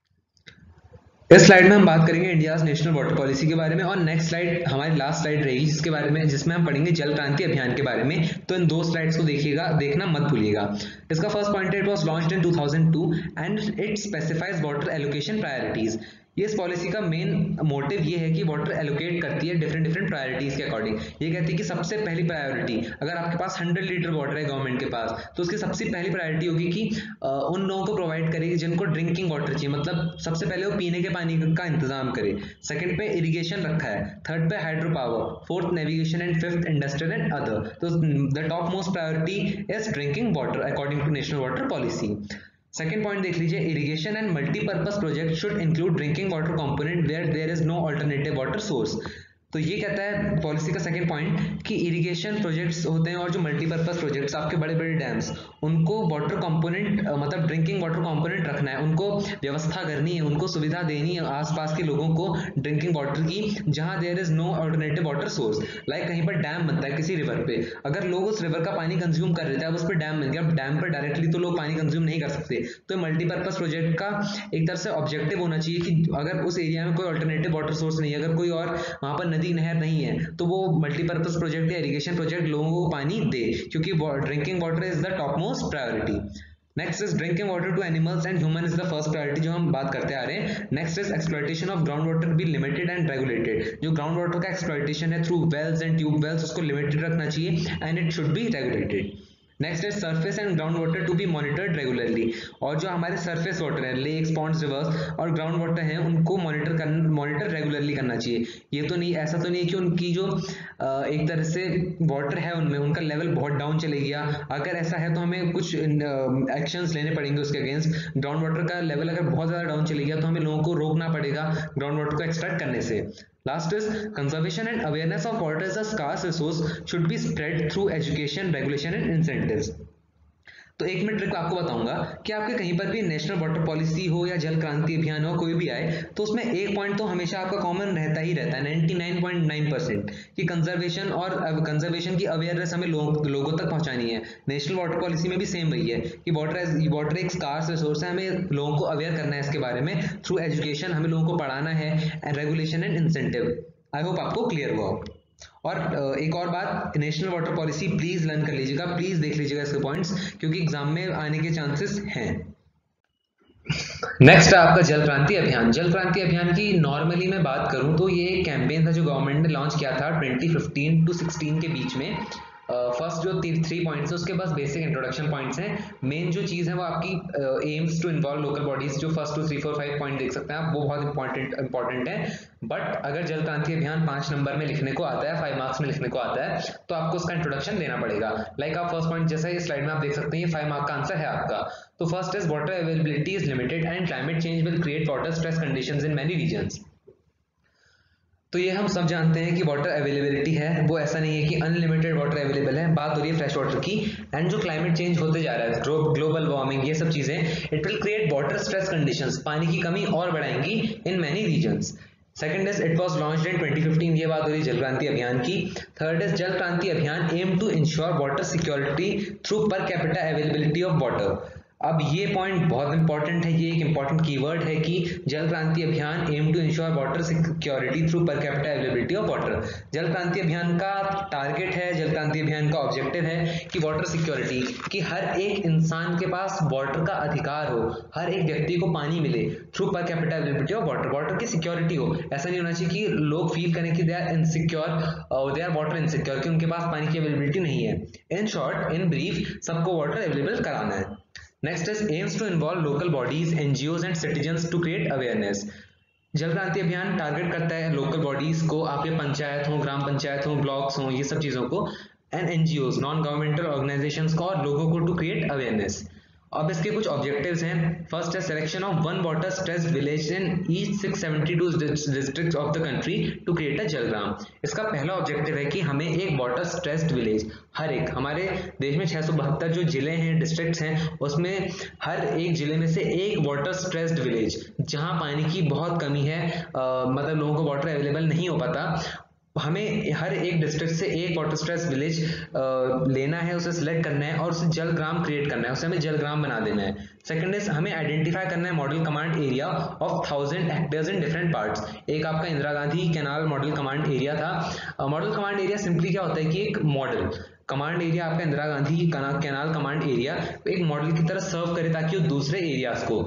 इस स्लाइड में हम बात करेंगे इंडियाज नेशनल वाटर पॉलिसी के बारे में, और नेक्स्ट स्लाइड हमारी लास्ट स्लाइड रहेगी जिसके बारे में जिसमें हम पढ़ेंगे जल क्रांति अभियान के बारे में। तो इन दो स्लाइड्स को देखना मत भूलिएगा। इसका फर्स्ट पॉइंट है it was launched in 2002 and it specifies water allocation priorities. ये इस पॉलिसी का मेन मोटिव ये है कि वाटर एलोकेट करती है डिफरेंट प्रायोरिटीज के अकॉर्डिंग। ये कहती है कि सबसे पहली प्रायोरिटी, अगर आपके पास 100 लीटर वाटर है गवर्नमेंट के पास, तो उसकी सबसे पहली प्रायोरिटी होगी कि उन लोगों को प्रोवाइड करेगी जिनको ड्रिंकिंग वाटर चाहिए, मतलब सबसे पहले वो पीने के पानी का इंतजाम करे। सेकंड पे इरिगेशन रखा है, थर्ड पे hydro power, fourth navigation and fifth industrial and other. तो the top most priority is drinking water according to national water policy. Second point देख लीजिए, irrigation and multipurpose project should include drinking water component where there is no alternative water source. तो ये कहता है policy का second point कि irrigation projects होते हैं और जो मल्टीपर्पज प्रोजेक्ट्स आपके बड़े बड़े डैम्स, उनको वाटर कंपोनेंट मतलब ड्रिंकिंग वाटर कंपोनेंट रखना है, उनको व्यवस्था करनी है, उनको सुविधा देनी है आसपास के लोगों को ड्रिंकिंग वाटर की, जहां there is no alternative water source. Like कहीं पर डैम बनता है किसी रिवर पे, अगर लोग उस रिवर का पानी कंज्यूम कर रहे थे, अब उस पर डैम बन गया, अब डैम पर डायरेक्टली तो लोग पानी कंज्यूम नहीं कर सकते। तो मल्टीपर्पज प्रोजेक्ट का एक तरह से ऑब्जेक्टिव होना चाहिए कि अगर उस एरिया में कोई अल्टरनेटिव वाटर सोर्स नहीं है, अगर कोई और वहां पर नदी नहर नहीं है, तो वो मल्टीपर्पज प्रोजेक्ट या इरिगेशन प्रोजेक्ट लोगों को पानी दे, क्योंकि drinking water is the top most priority. Next is drinking water to animals and human is the first priority जो हम बात करते आ रहे हैं। Next is exploitation of ground water be limited and regulated. जो ग्राउंड वाटर का exploitation है through wells and tube wells, उसको लिमिटेड रखना चाहिए and it should be regulated. Next is surface and ground water to be monitored regularly. और जो हमारे surface water है, लेक्स, पॉन्ड्स, रिवर्स और ग्राउंड वाटर है, उनको मॉनिटर रेगुलरली करना चाहिए। ये तो नहीं, ऐसा तो नहीं है कि उनकी जो एक तरह से वाटर है उनमें उनका लेवल बहुत डाउन चले गया। अगर ऐसा है तो हमें कुछ एक्शंस लेने पड़ेंगे उसके अगेंस्ट। ग्राउंड वाटर का लेवल अगर बहुत ज्यादा डाउन चले गया तो हमें लोगों को रोकना पड़ेगा ग्राउंड वाटर को एक्सट्रैक्ट करने से। Last is conservation and awareness of water as a scarce resource should be spread through education, regulation and incentives. तो एक मैं ट्रिक आपको बताऊंगा कि आपके कहीं पर भी नेशनल वाटर पॉलिसी हो या जल क्रांति अभियान हो, कोई भी आए, तो उसमें एक पॉइंट तो हमेशा आपका कॉमन रहता ही रहता है 99.9% कि कंजर्वेशन और कंजर्वेशन की अवेयरनेस हमें लोगों तक पहुंचानी है। नेशनल वाटर पॉलिसी में भी सेम वही है कि वाटर एक स्कार्स रिसोर्स है, हमें लोगों को अवेयर करना है इसके बारे में थ्रू एजुकेशन, हमें लोगों को पढ़ाना है, regulation and incentive. I hope आपको क्लियर हुआ हो। और एक और बात, national water policy please learn कर लीजिएगा, प्लीज देख लीजिएगा इसके पॉइंट्स, क्योंकि एग्जाम में आने के चांसेस हैं। नेक्स्ट है आपका जल क्रांति अभियान। जल क्रांति अभियान की नॉर्मली मैं बात करूं तो ये एक कैंपेन था जो गवर्नमेंट ने लॉन्च किया था 2015 टू 16 के बीच में। फर्स्ट जो 3 पॉइंट्स है उसके पास बेसिक इंट्रोडक्शन पॉइंट्स हैं। मेन जो चीज है वो आपकी aims to involve local bodies, जो फर्स्ट 2 3 4 5 पॉइंट देख सकते हैं आप, वो बहुत इंपॉर्टेंट है। बट अगर जल क्रांति अभियान 5 नंबर में लिखने को आता है, 5 मार्क्स में लिखने को आता है, तो आपको उसका इंट्रोडक्शन देना पड़ेगा। लाइक आप फर्स्ट पॉइंट जैसा ये स्लाइड में आप देख सकते हैं, ये 5 मार्क का आंसर है आपका। तो first is water availability is limited and climate change will create water stress conditions in many regions. तो ये हम सब जानते हैं कि वाटर अवेलेबिलिटी है वो ऐसा नहीं है कि अनलिमिटेड वाटर अवेलेबल है, बात हो रही है फ्रेश वाटर की। एंड जो क्लाइमेट चेंज होते जा रहा है, ग्लोबल वार्मिंग, ये सब चीजें, it will create water stress conditions, पानी की कमी और बढ़ाएंगी in many regions. Second is it was launched in 2015, ये बात हो रही है जल क्रांति अभियान की। Third is Jal Kranti Abhiyan aim to ensure water security through per capita availability of water. अब ये पॉइंट बहुत इंपॉर्टेंट है, ये एक इंपॉर्टेंट कीवर्ड है कि Jal Kranti Abhiyan aim to ensure water security through per capita availability of water. Jal Kranti अभियान का टारगेट है, जल क्रांति अभियान का ऑब्जेक्टिव है कि वाटर सिक्योरिटी, कि हर एक इंसान के पास वाटर का अधिकार हो, हर एक व्यक्ति को पानी मिले through per capita availability of water, water की सिक्योरिटी हो। ऐसा नहीं होना चाहिए कि लोग फील करें कि they are insecure, they are water insecure, कि उनके पास पानी की अवेलेबिलिटी नहीं है। इन शॉर्ट, इन ब्रीफ, सबको वाटर अवेलेबल कराना है। Next is aims to involve local bodies, NGOs and citizens to create awareness. जल क्रांति अभियान टारगेट करता है लोकल बॉडीज को, आपके पंचायत हो, ग्राम पंचायत हो, ब्लॉक्स हो, ये सब चीजों को, and NGOs, non governmental organisations को और लोगों को टू क्रिएट अवेयरनेस। अब इसके कुछ ऑब्जेक्टिव्स हैं। फर्स्ट है selection of 1 water stressed village in each 672 districts of the country to create a Jalgram. इसका पहला ऑब्जेक्टिव है कि हमें एक वाटर स्ट्रेस्ड विलेज, हर एक, हमारे देश में 672 जो जिले हैं, डिस्ट्रिक्ट्स हैं, उसमें हर एक जिले में से एक वाटर स्ट्रेस्ड विलेज, जहां पानी की बहुत कमी है, मतलब लोगों को वाटर अवेलेबल नहीं हो पाता, हमें हर एक डिस्ट्रिक्ट से एक वाटर स्ट्रेस विलेज लेना है, उसे सिलेक्ट करना है और उसे जल ग्राम क्रिएट करना है, उसे हमें जल ग्राम बना देना है। सेकंड इज हमें आइडेंटिफाई करना है model command area of 1000 hectares in different parts. एक आपका Indira Gandhi canal model command area था। मॉडल कमांड एरिया सिंपली क्या होता है कि एक मॉडल कमांड एरिया, आपका Indira Gandhi canal command area एक मॉडल की तरह सर्व करे, ताकि वो दूसरे एरियाज को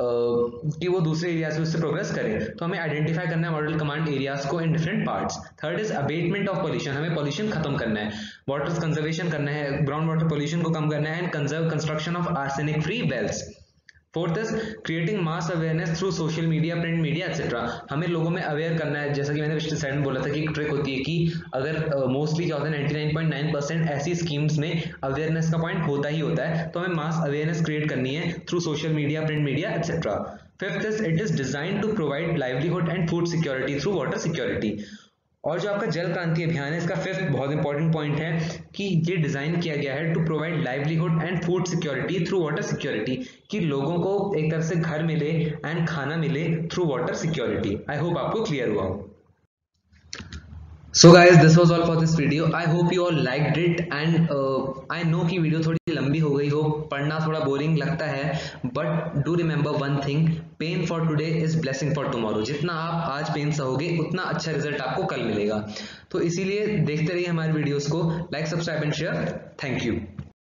दूसरे एरियाज में उससे प्रोग्रेस करें। तो हमें आइडेंटिफाई करना है मॉडल कमांड एरियाज को in different parts. Third is abatement of pollution, हमें पॉल्यूशन खत्म करना है, वाटर कंजर्वेशन करना है, ग्राउंड वाटर पॉल्यूशन को कम करना है, and conserve construction of arsenic free wells. Fourth is creating mass awareness through social media, print media etcetera. हमें लोगों में अवेयर करना है, जैसा कि मैंने पिछले साइड में बोला था कि एक ट्रिक होती है कि अगर मोस्टली क्या होता है 99.9% ऐसी स्कीम्स में अवेयरनेस का पॉइंट होता ही होता है, तो हमें मास अवेयरनेस क्रिएट करनी है through social media, print media etcetera. Fifth is it is design to provide livelihood and food security through water security. और जो आपका जल क्रांति अभियान है, इसका फिफ्थ बहुत इंपॉर्टेंट पॉइंट है कि ये डिजाइन किया गया है to provide livelihood and food security through water security, कि लोगों को एक तरह से घर मिले एंड खाना मिले through water security. I hope आपको क्लियर हुआ हो। So guys, this was all for this video. I hope you all liked it and I know कि वीडियो थोड़ी लंबी हो गई हो, पढ़ना थोड़ा बोरिंग लगता है, but do remember one thing, pain for today is blessing for tomorrow. जितना आप आज पेन सहोगे उतना अच्छा रिजल्ट आपको कल मिलेगा। तो इसीलिए देखते रहिए हमारे वीडियोस को, like, subscribe and share. Thank you.